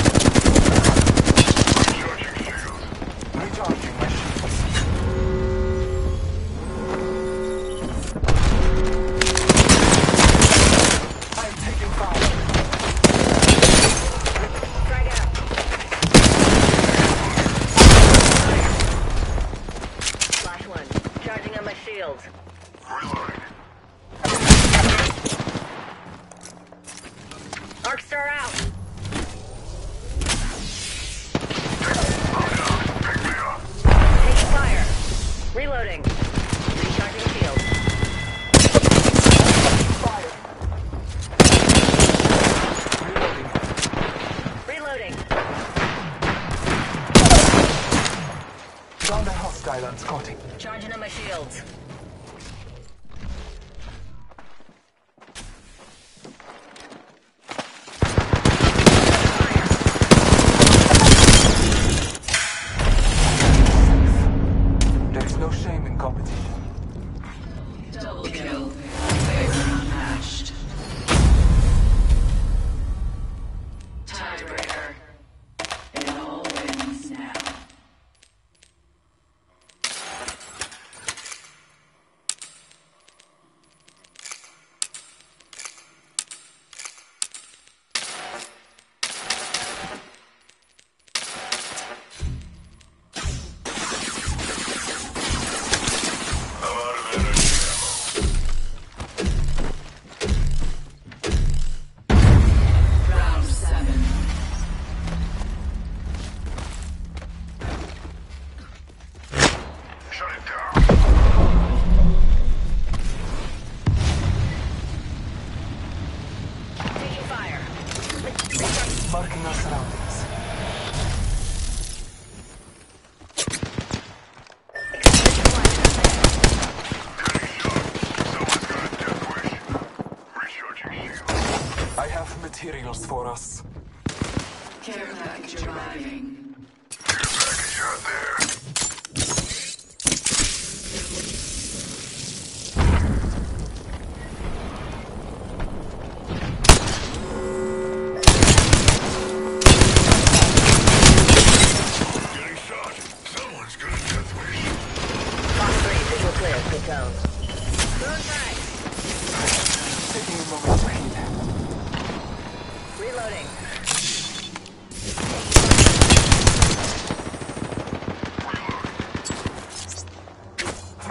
Recharging shields. Recharging my shields. I'm taking fire. Frag out. Flash 1. Charging on my shields. Reloading. Arc star out. Pick me up. Taking fire. Reloading. Recharging shields. Fire. Reloading. Reloading. Found a hostile on scouting. Charging on my shields. There's no shame in competition. Double kill. They were unmatched. Tiebreaker. It all wins now.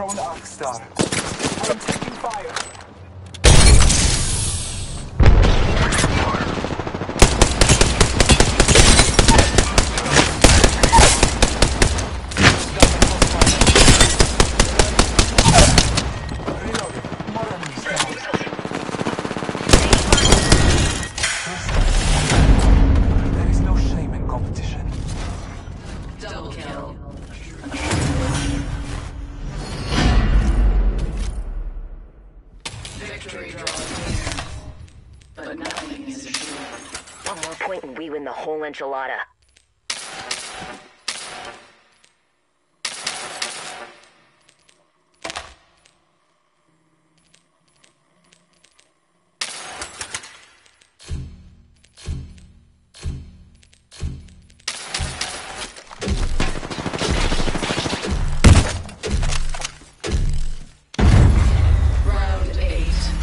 Drone Arcstar. I'm taking fire. There is no shame in competition. Double kill. Victory draws near, but nothing is assured. One more point and we win the whole enchilada. Round 8.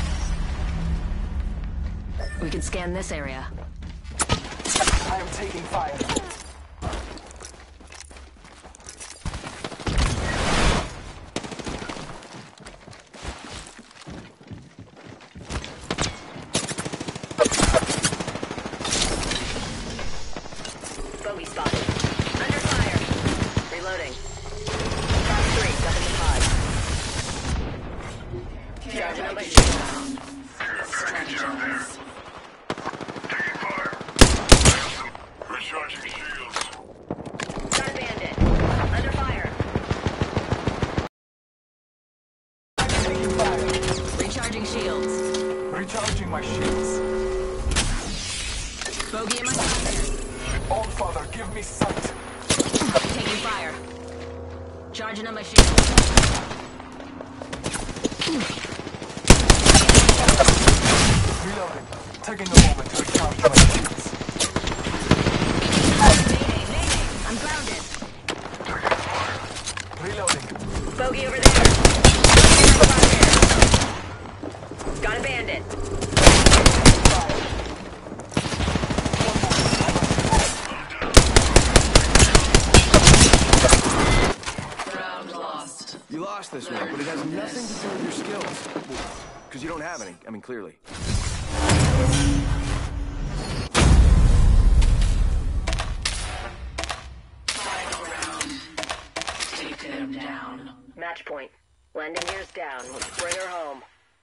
We can scan this area. I am taking fire. Bogey spotted. Under fire. Reloading. Round 3, gun in the pod. Charging up my shield. Stratagems. Taking fire. Recharging shields. Got a bandit. Under fire. Taking fire. Recharging shields. Recharging my shields. Bogey in my pocket. All Father, give me sight. Taking fire. Charging on my shield. Reloading. Taking a moment to recharge my shields. Mayday, mayday. I'm grounded. Reloading. Bogey over there. Got a bandit. Round lost. You lost this one, but it has nothing to do with your skills. Because you don't have any. I mean, clearly. Final round. Take them down. Match point. Landing gear's down. Let's bring her home.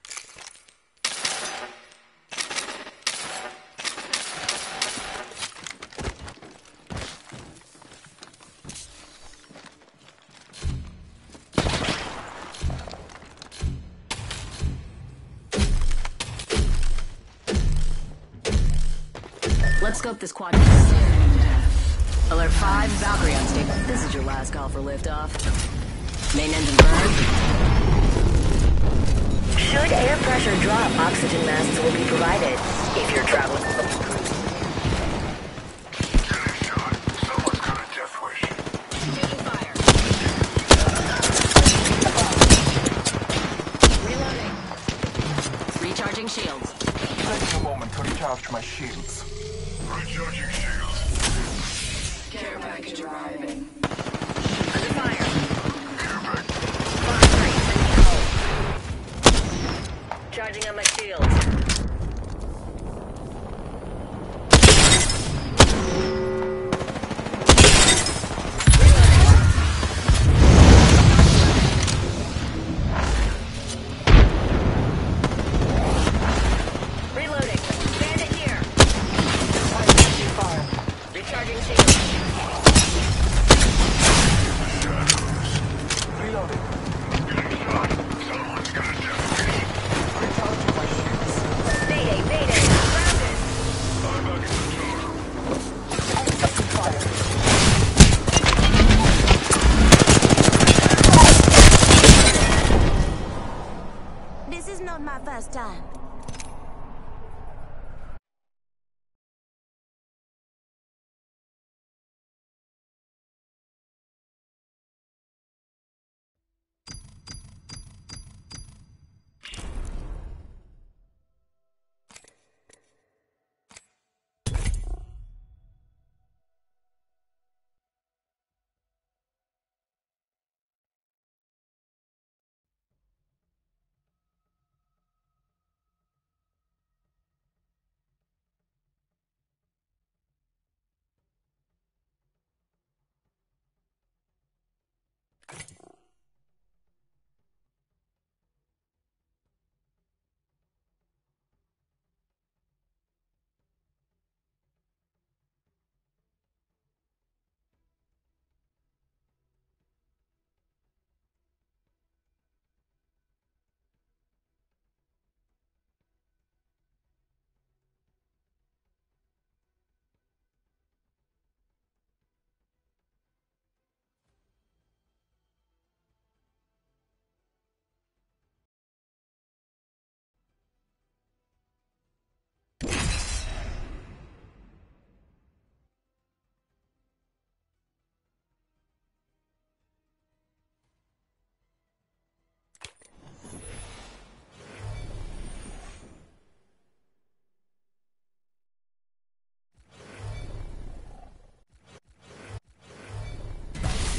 Let's scope this quad. Alert 5, Valkyrie on station. This is your last call for liftoff. Main engine burned. Should air pressure drop, oxygen masks will be provided if you're traveling. Getting shot. Someone's got a death wish. Taking fire. Reloading. Recharging shields. Taking a moment to recharge my shields. Recharging shields. Care package arriving. Under fire. Care pack. Charging on my shields. Reloading. Bandit here. Recharging shields. Reloading. Getting shot. Someone's got a death wish. Recharging my shields. Mayday, mayday. Grounded. I'm back in the tower. Taking fire. This is not my first time.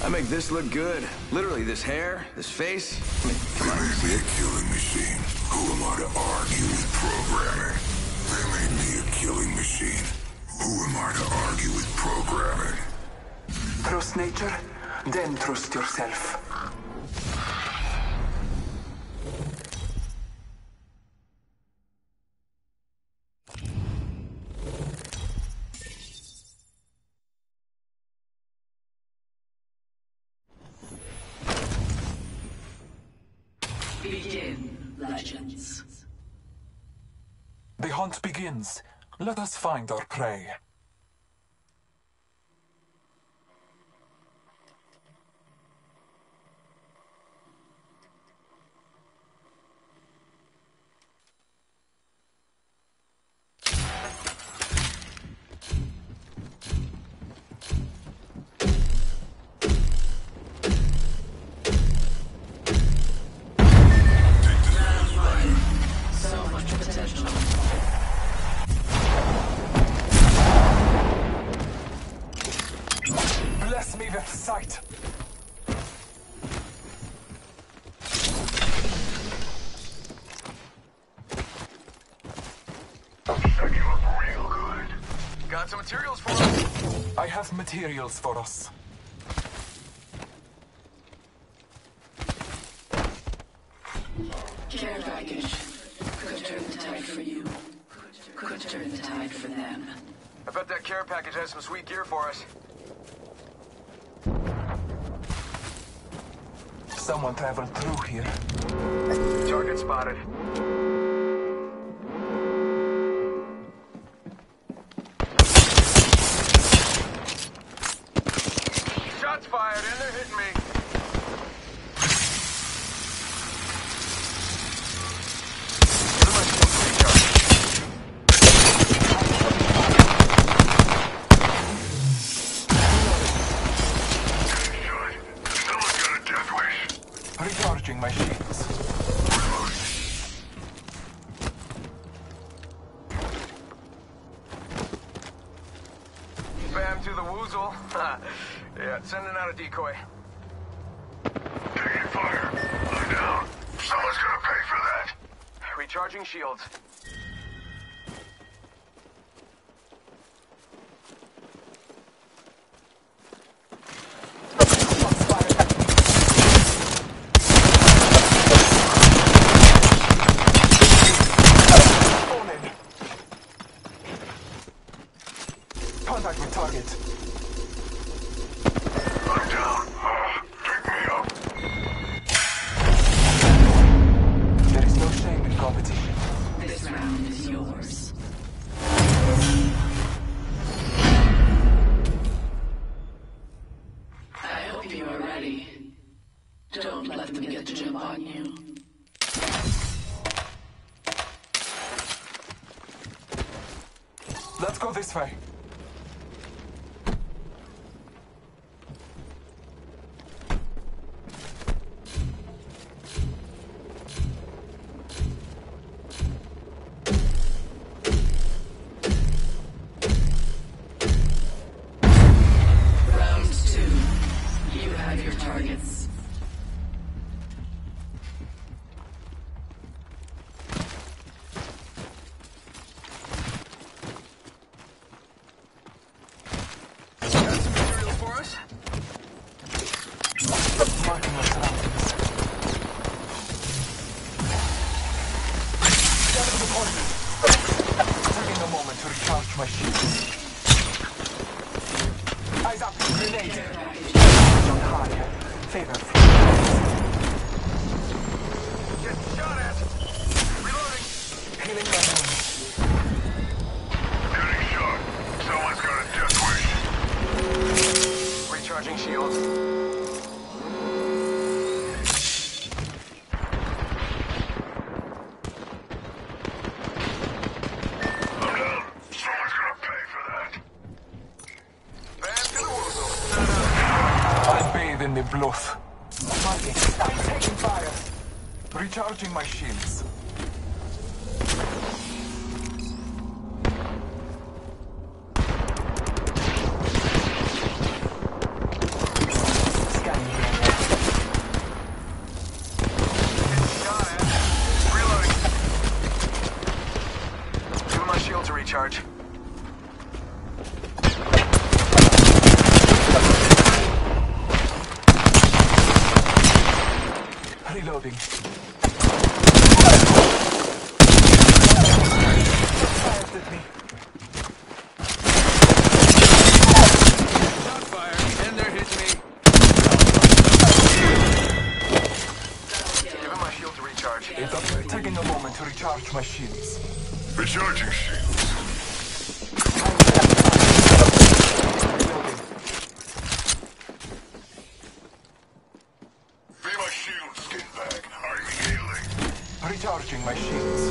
I make this look good. Literally, this hair, this face. I mean, come on. They made me a killing machine. Who am I to argue with programming? They made me a killing machine. Who am I to argue with programming? Trust nature, then trust yourself. Begin, legends. The hunt begins. Let us find our prey. So much potential. Bless me with sight. Set you up real good. Got some materials for us. I have materials for us. Care package. Could turn the tide for you. Could turn the tide for them. I bet that care package has some sweet gear for us. Someone traveled through here. Target spotted. Shots fired, and they're hitting me. Recharging my shields. Bam to the woozle. Yeah, sending out a decoy. Taking fire. I'm down. Someone's gonna pay for that. Recharging shields. Contact with target. I'm down. Pick me up. There is no shame in competition. This round is yours. I hope you are ready. Don't let them get the jump on you. Let's go this way. Round 2. You have your targets. Got some materials for us? Marking our surroundings. Gather the coordinates. Taking a moment to recharge my shields. Eyes up, grenade. On high. Favor. Getting shot at. Reloading. Healing my wounds. Getting shot. Someone's got a death wish. Recharging shields. I'm down. Someone's gonna pay for that. Bam to the woozle. I bathe in the blood. Marking. I'm taking fire. Recharging my shields. Reloading. Fired at me. Shot fire. Ender hit me. Give him my shield to recharge. It's up. Taking a moment to recharge my shields. Recharging shields. Reloading. Be my shield, skin bag. I'm healing. Recharging my shields.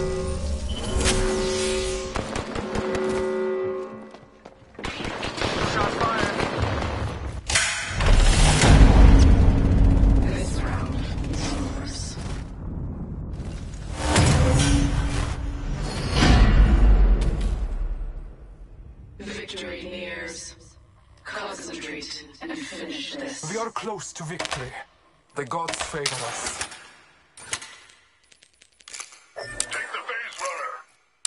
Shot fired. This round is yours. Victory nears. Concentrate and finish this. We are close to victory. The gods favor us. Take the phase runner.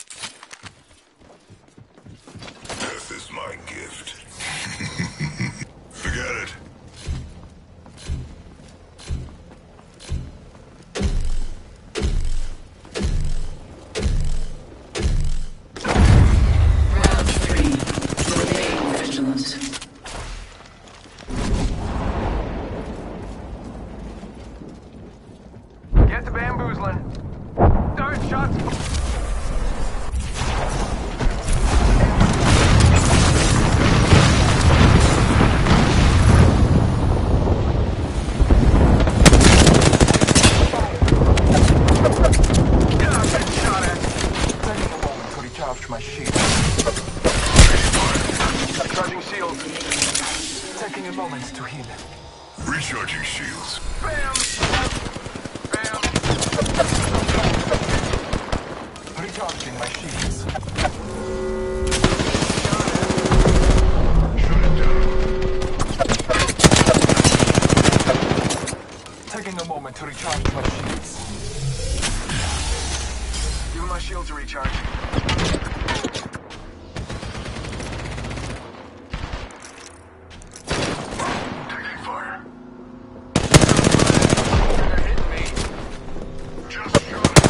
Death is my gift. Forget it. Round 3. Remain vigilant. Get to bamboozling. Start shots. Taking a moment to recharge my shield. Recharging shield. Taking a moment to heal. Recharging shields. Bam! Bam! Recharging my shields. Shut it down. Taking a moment to recharge my shields. Give him my shield to recharge. Taking fire. They're hitting me. Just shot it.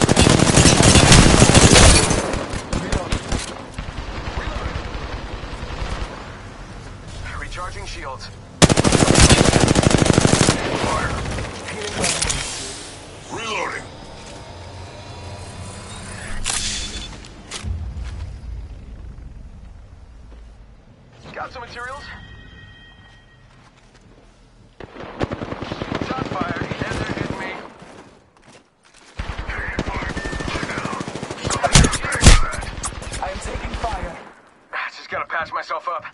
Recharging shields. Fire. Healing my enemies. Reloading. Got some materials? Shot fire. Ender hit me. Taking fire. Sit down. Somebody get back to that. I am taking fire. Just gotta patch myself up.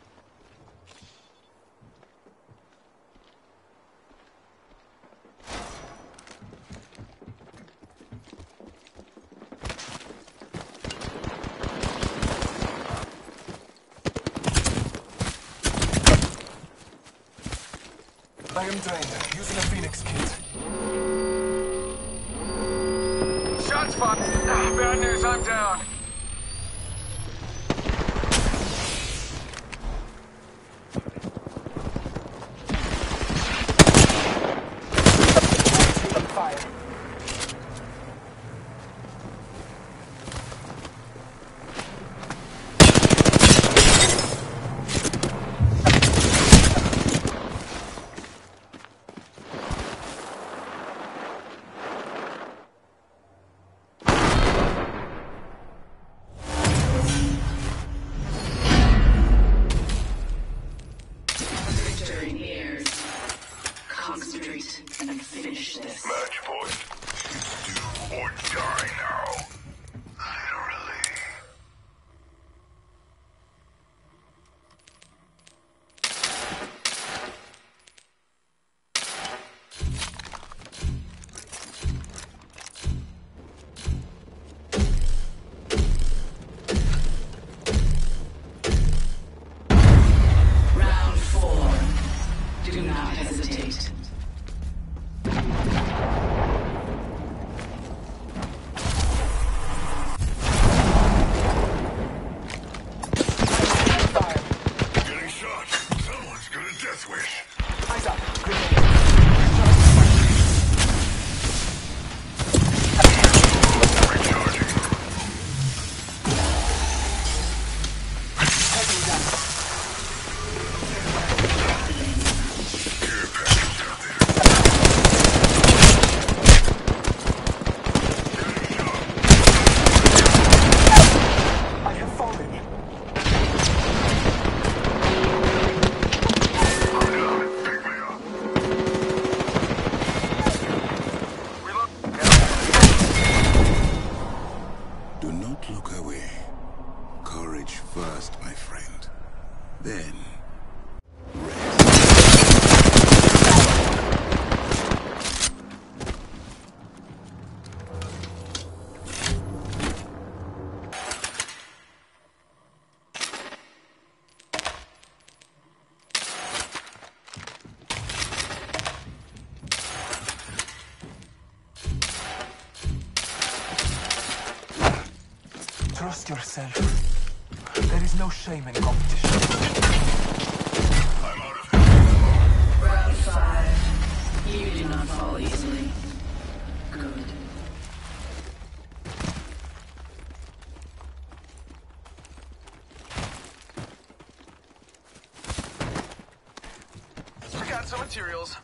I am drained. Using a Phoenix kit. Shots fired. Bad news, I'm down. Taking fire. Victory nears. Concentrate and finish this. Match point. Do or die now. Literally. Round 4. Do not hesitate. Trust yourself. There is no shame in competition. I'm out of here. Round 5. You do not fall easily. Good. We got some materials.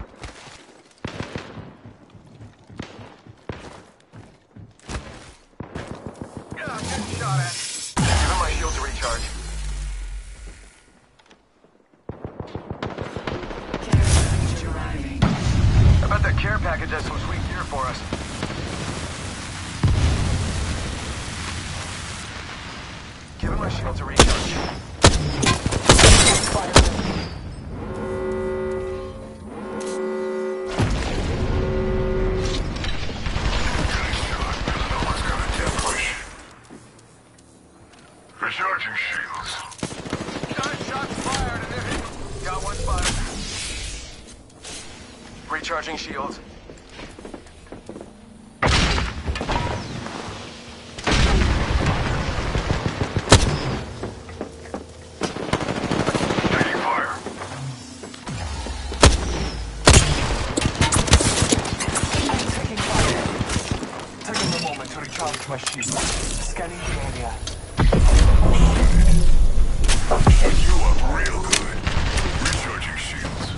Yeah, I'm getting shot at. Give him my shield to recharge. Care package arriving. I bet that care package has some sweet gear for us. Give him my shield to recharge. Recharging shields. Shots fired and they're hit. Got one spotted. Recharging shields. Taking fire. I'm taking fire. Taking a moment to recharge my shield. Scanning the area. You up real good. Recharging shields.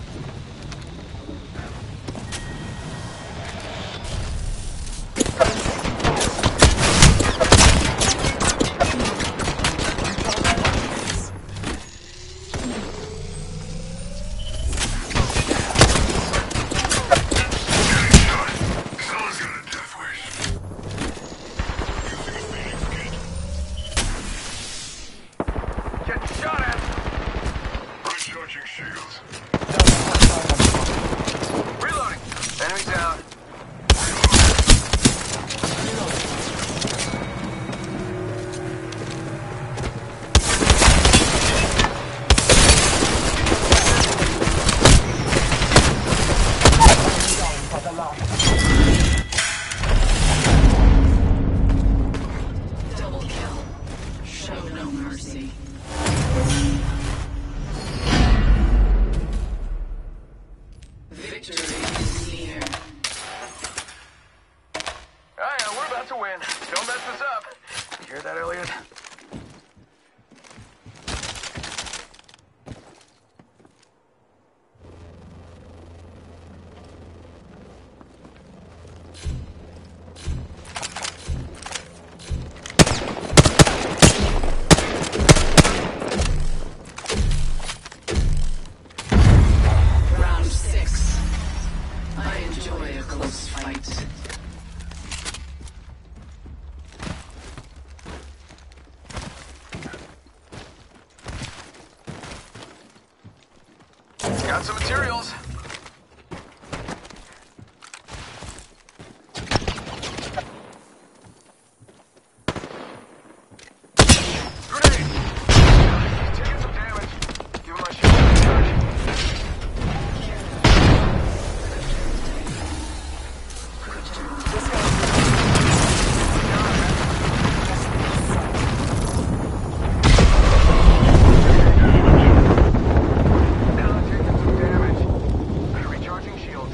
Someone's got a death wish. Using a Phoenix kit. Getting shot at. Recharging shields. Reloading. Enemy down. Double kill. Show no mercy. Victory is near. Alright, we're about to win. Don't mess this up. You hear that, Elliot? Round 6. I enjoy a close fight. Got some materials. Grenade! Taking some damage. Give him my shield to recharge. Now taking some damage. Recharging shields.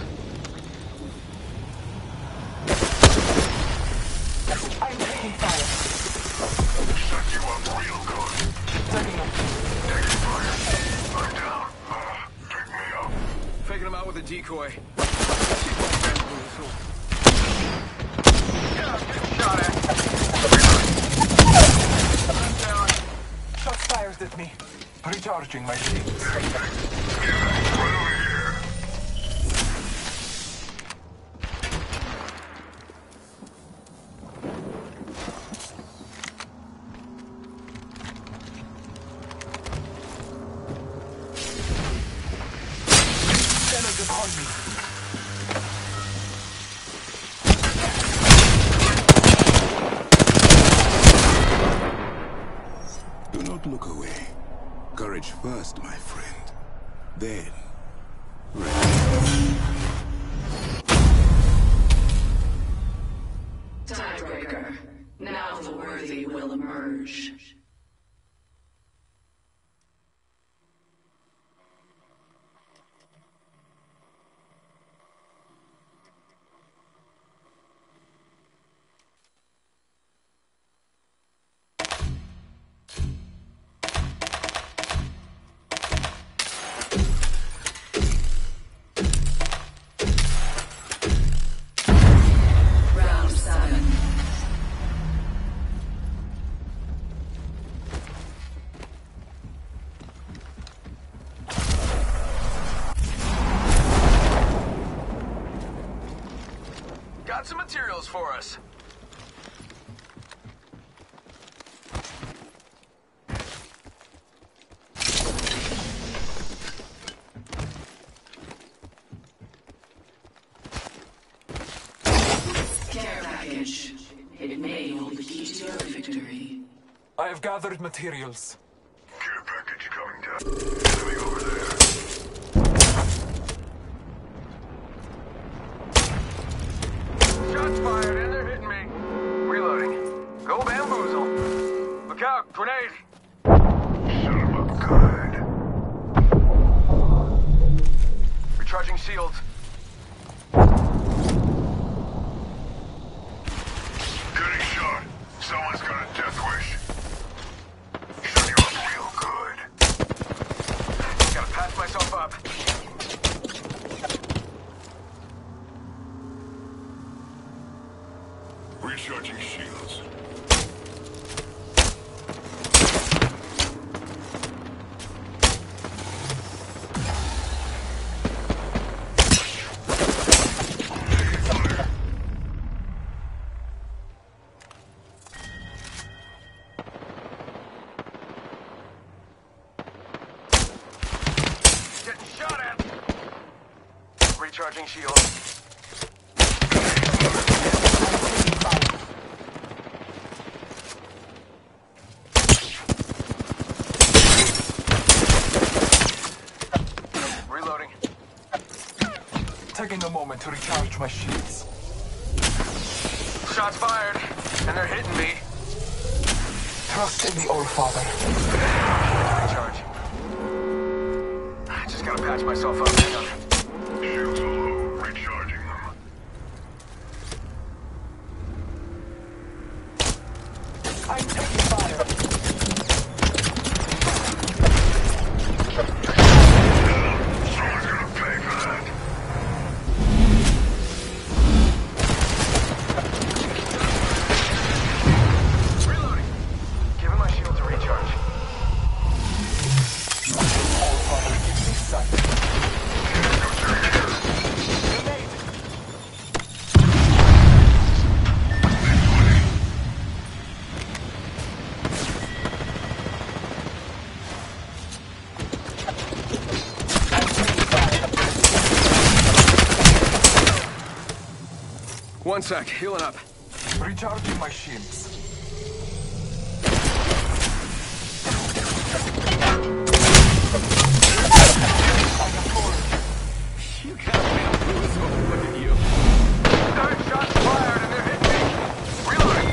I'm taking fire. Shut you up real good. Taking fire. I'm down. Pick me up. Faking him out with a decoy. Yeah, getting shot at. I'm down. Shots fired at me. Recharging my shield. Right over here. Enemies upon me. Do not look away. Courage first, my friend. Then, Tiebreaker. Now the worthy will emerge. Got some materials for us. Care package. It may hold the key to your victory. I have gathered materials. Care package coming down. Enemy over there. Shots fired and they're hitting me. Reloading. Go bamboozle. Look out, grenade. Son of a gun. Recharging shields. Getting shot. Someone's got a death wish. Shut you up real good. Gotta patch myself up. Recharging shields. Getting shot at. Recharging shields. Reloading. Taking a moment to recharge my shields. Shots fired, and they're hitting me. Trust in the All-Father. Recharge. I just gotta patch myself up. Hang on. Shields are low. Recharging them. I'm taking fire. Someone's gonna pay for that. Reloading. Giving my shield to recharge. All-Father, give me sight. Grenade. One sec, healing up. Recharging my shields. You got bamboozled. Look at you. Third shots fired and they're hitting me. Reloading.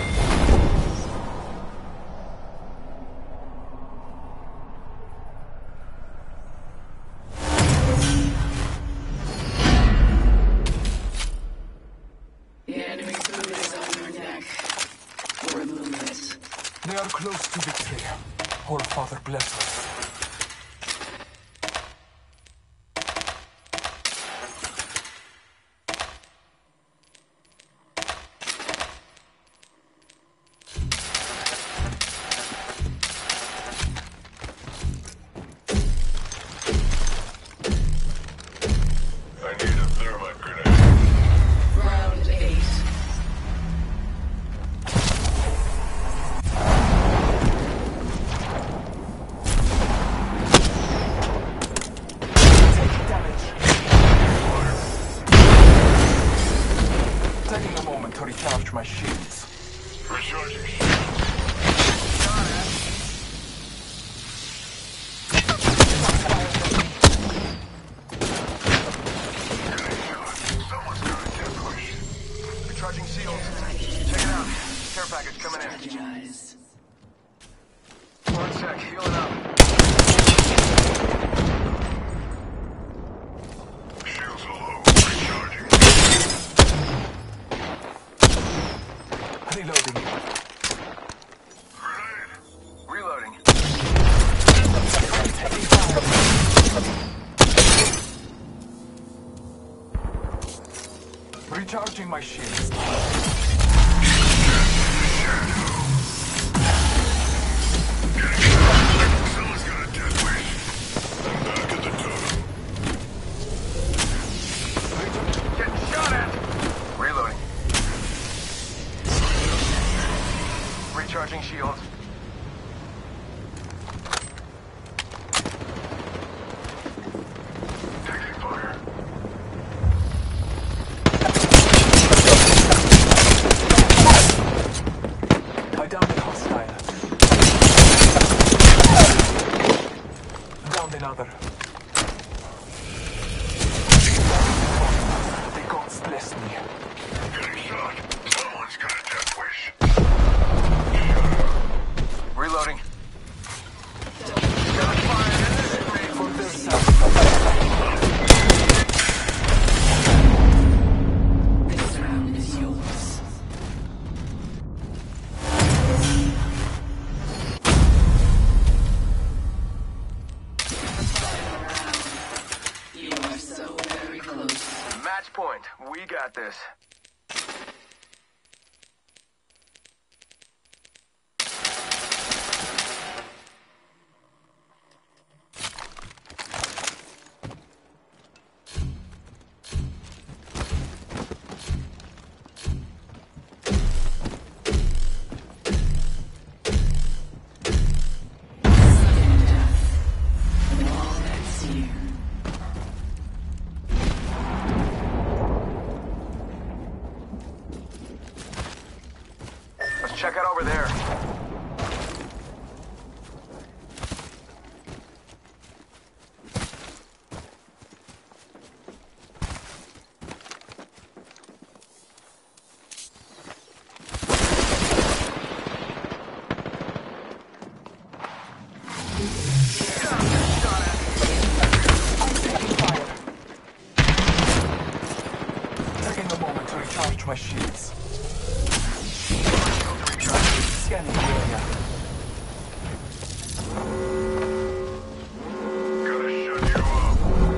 The enemy food is on your neck. Remove it. They are close to victory. All-Father bless us. I need a thermite grenade. Round 8. Taking damage. Taking a moment to recharge my shields. Recharging shields. Someone's got a death wish. Recharging shields. Check it out. Care package coming in. Strategize. Recharging my shields. Someone's got a death wish. I'm back at the totem. Getting shot at! Reloading. Recharging shields. Taking fire. I downed a hostile. Downed another. The gods bless me. Getting shot. Someone's got a death wish. Reloading. Got fire For this side. This round is yours. You are so very close. Match point. We got this. All that's here. Let's check out over there. Taking a moment to recharge my shields. Scanning the area. Gotta shut you up.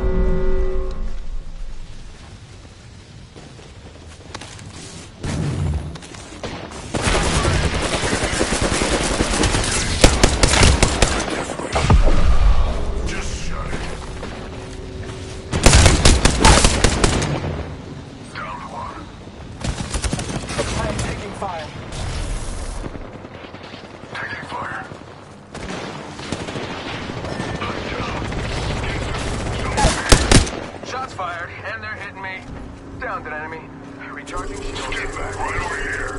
Just shut it. Down one. I am taking fire. Taking fire. Shots fired, and they're hitting me. Downed an enemy. Recharging shields. Get back right over here.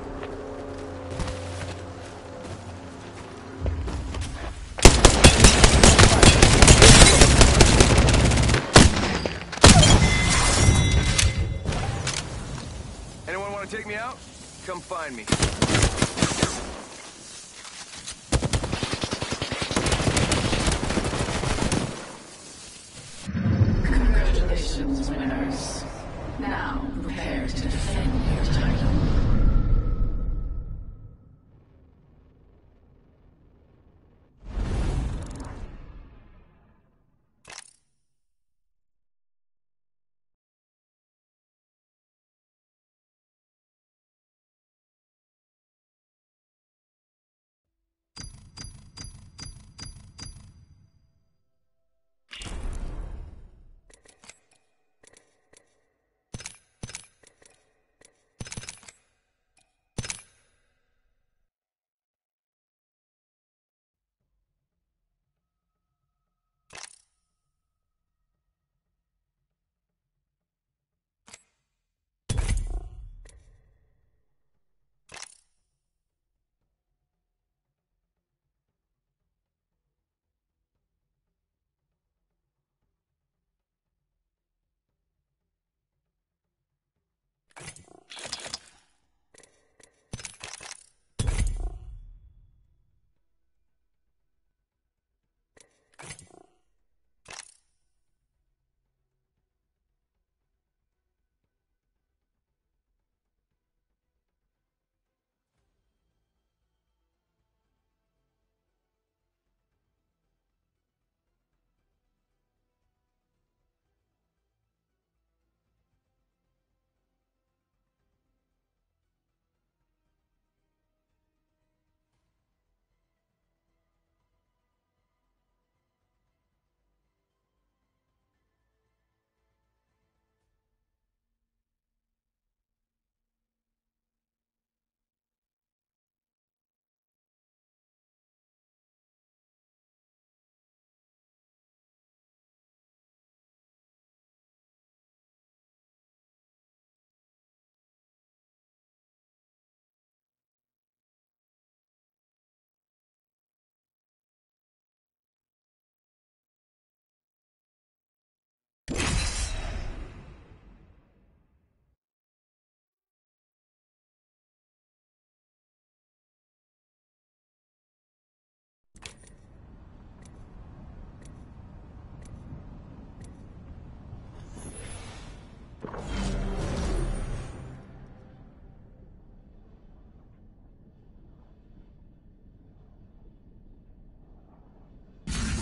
Anyone want to take me out? Come find me. Congratulations, winners. Now prepare to defend your title.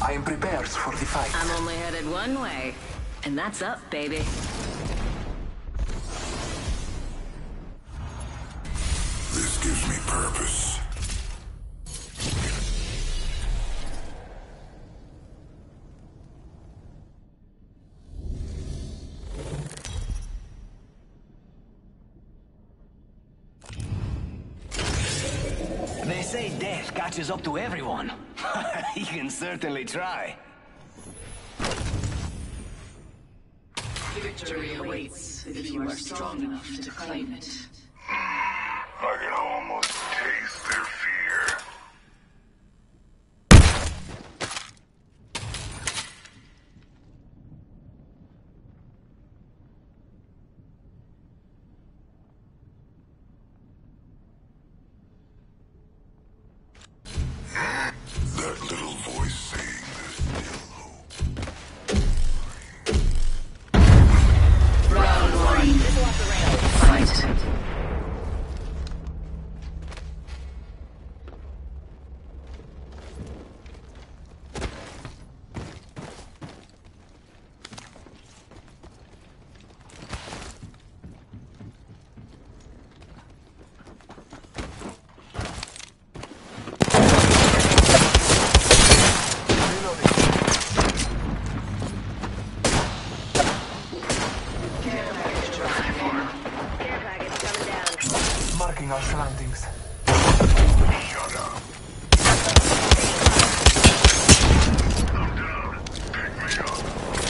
I am prepared for the fight. I'm only headed one way, and that's up, baby. This gives me purpose. They say death catches up to everyone. He can certainly try. Victory awaits if you are strong enough to claim it. I can almost taste their fear. That little voice saying there's still hope. Round one. Fight. Marking our surroundings. Shut up. I'm down. Pick me up.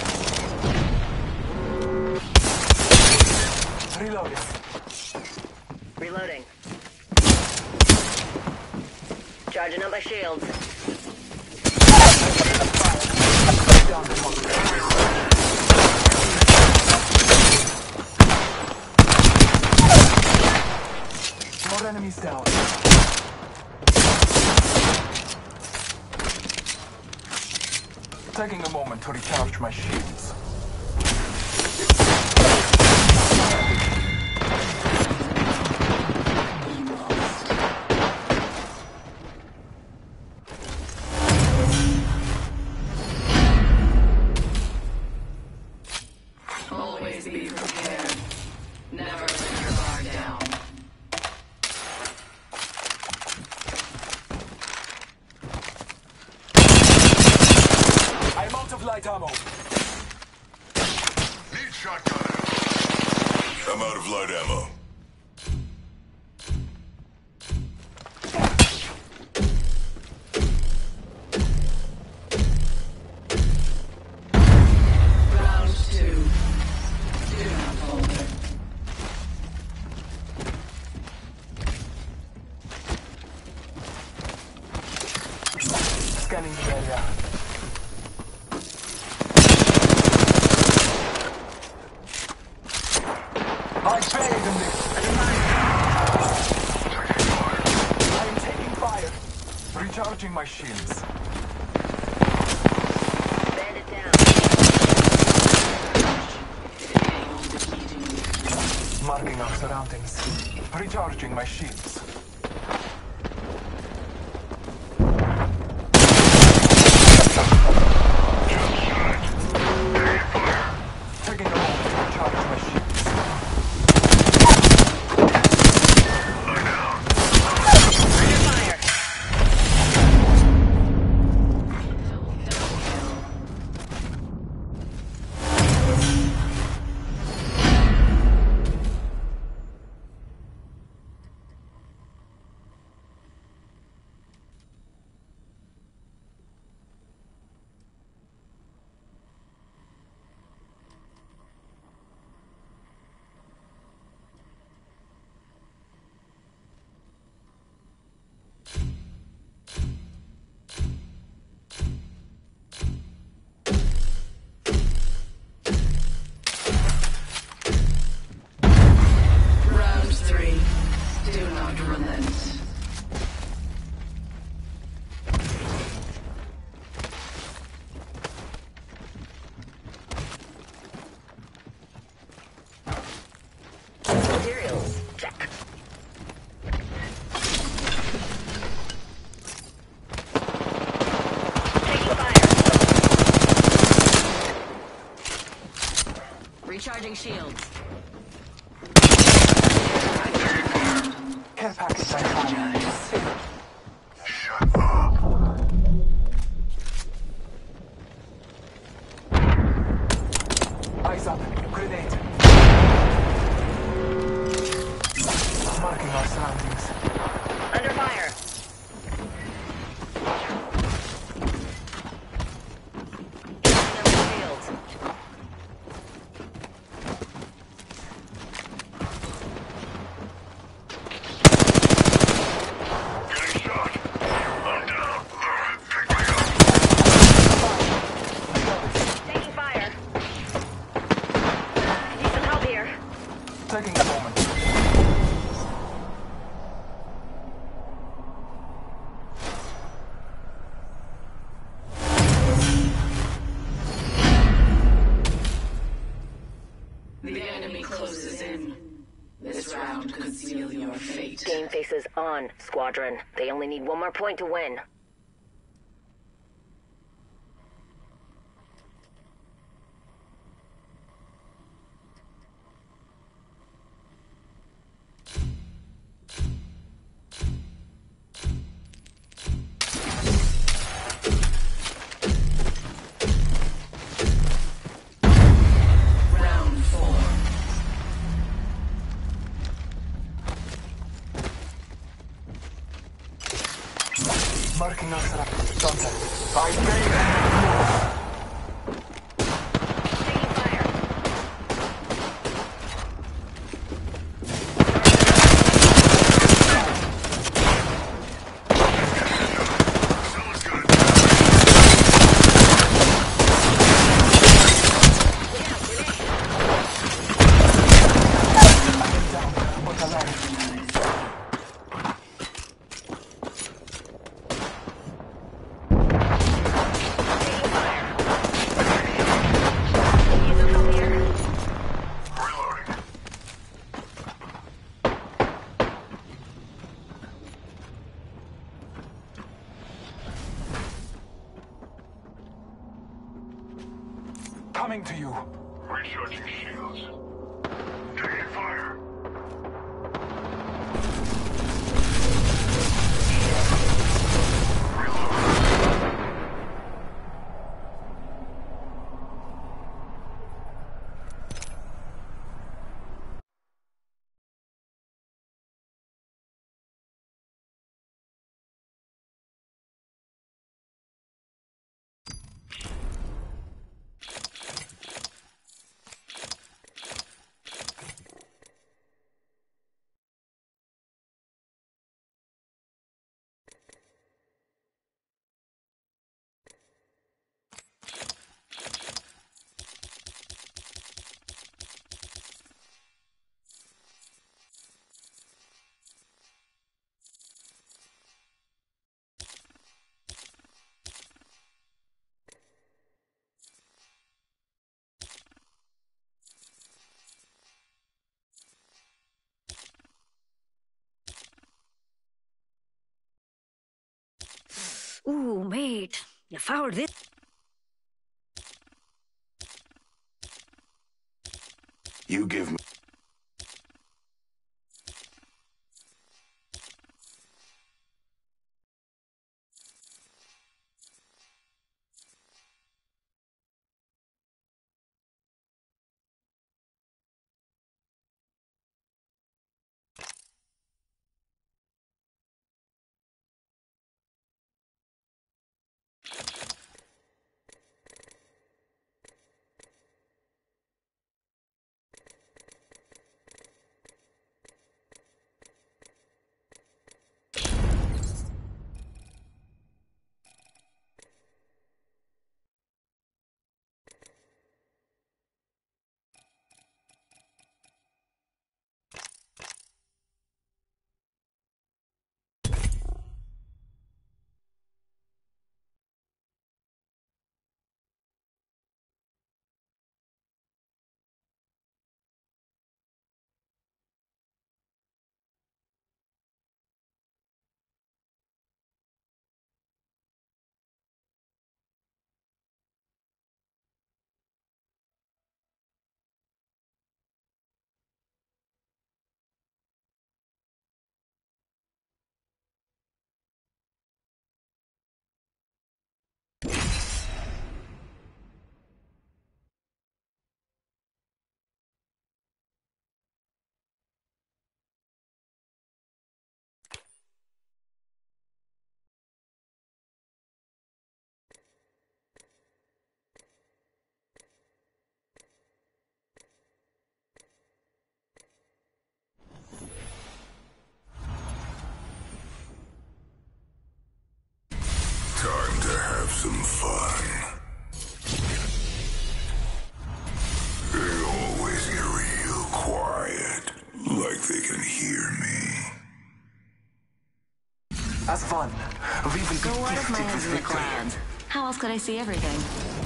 Reloading. Reloading. Charging up my shields. More enemies down. Taking a moment to recharge my shields. Always be prepared. Never let your guard down. I'm out of light ammo. Need shotgun ammo. I'm out of light ammo. Round two. Do not falter. Scanning the area. I failed in this. I am taking fire. Recharging my shields. Bandit down. Marking our surroundings. Recharging my shields. Taking a moment to recharge my shields. Recharging shields. Care package I found. Shut up. Eyes up. Grenade. Marking our surroundings. Under fire. Shields. Getting shot. I'm down. Pick me up. Taking fire. Need some help here. Taking a moment. The enemy closes in. This round could seal your fate. Game faces on, Squadron. They only need one more point to win. Round 4. Marking our surroundings. Contact. I made Taking fire. Coming to you. Recharging shields. Taking fire. Ooh, mate. You found this. You give me... As one, we will So be what if my gifted head's with in the victory. clouds? How else could I see everything?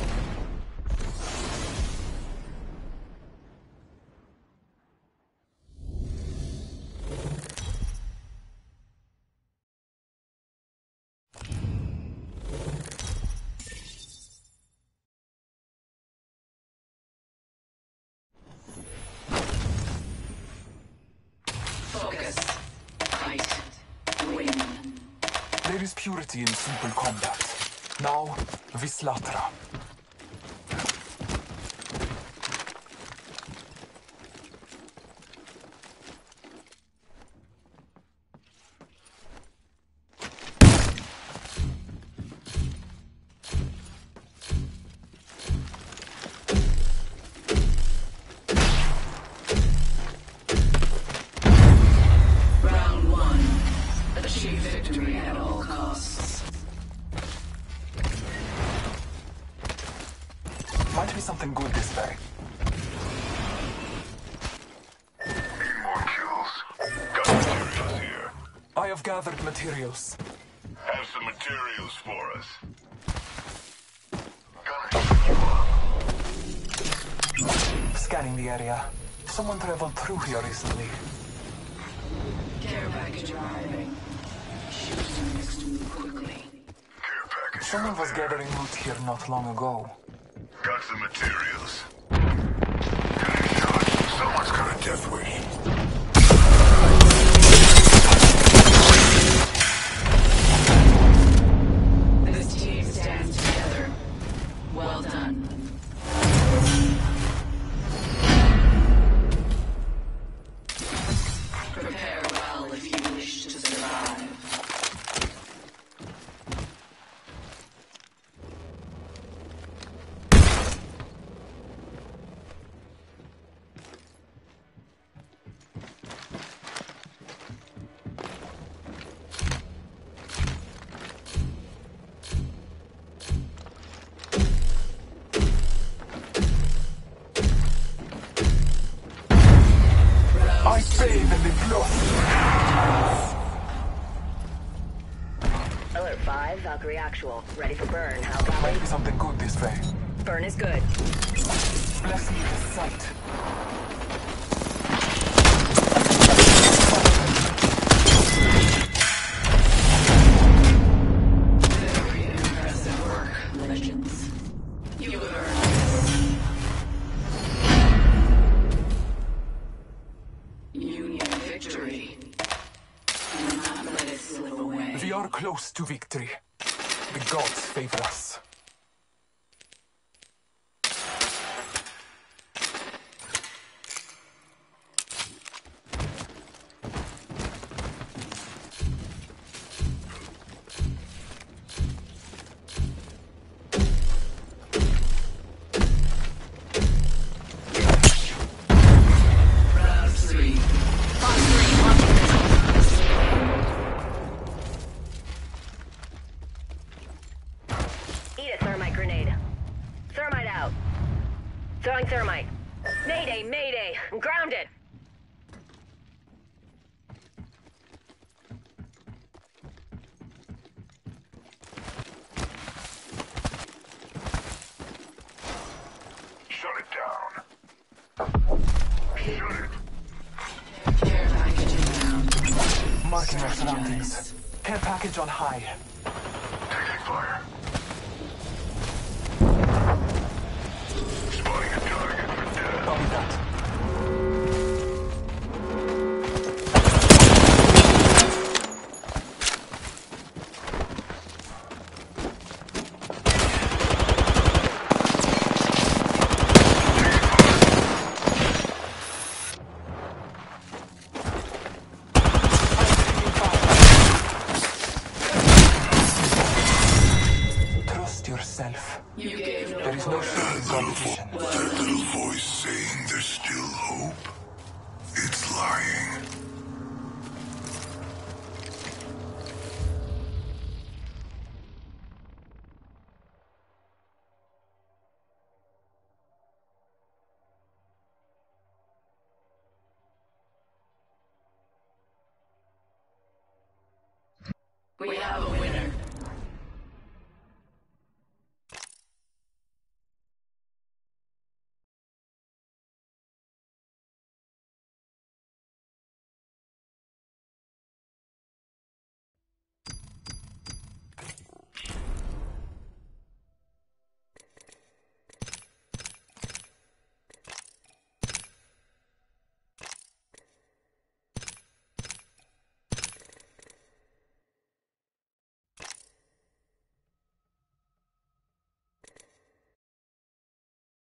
Focus. Fight. Win. There is purity in simple combat. Now, Vislatra. Round 1. Achieve victory at all costs. Might be something good this way. Need more kills. Got materials here. I have gathered materials. Have some materials for us. Scanning the area. Someone traveled through here recently. Care package arriving. Choose your next move quickly. Care package. Someone was gathering loot here not long ago. Got some materials. Getting shot. Someone's got a death wish. This team stands together. Well done. Prepare well if you wish to survive. I bathe in the blood. Alert 5, Valkyrie Actual. Ready for burn. How about Might be something good this way. burn is good. Bless me with sight. Very impressive work, Legends. You have earned this. Union victory. Do not let it slip away. We are close to victory. The gods favor us. Round 3. Eat a thermite grenade. Thermite out. Throwing thermite. Mayday, mayday. I'm grounded. Shut it down. Shut it. Care package inbound. Marking our surroundings. Care package on high. Taking fire. Spotting a target for death. Copy that. Trust yourself. You gave no There is no shame in competition. That little voice saying there's still We have a winner.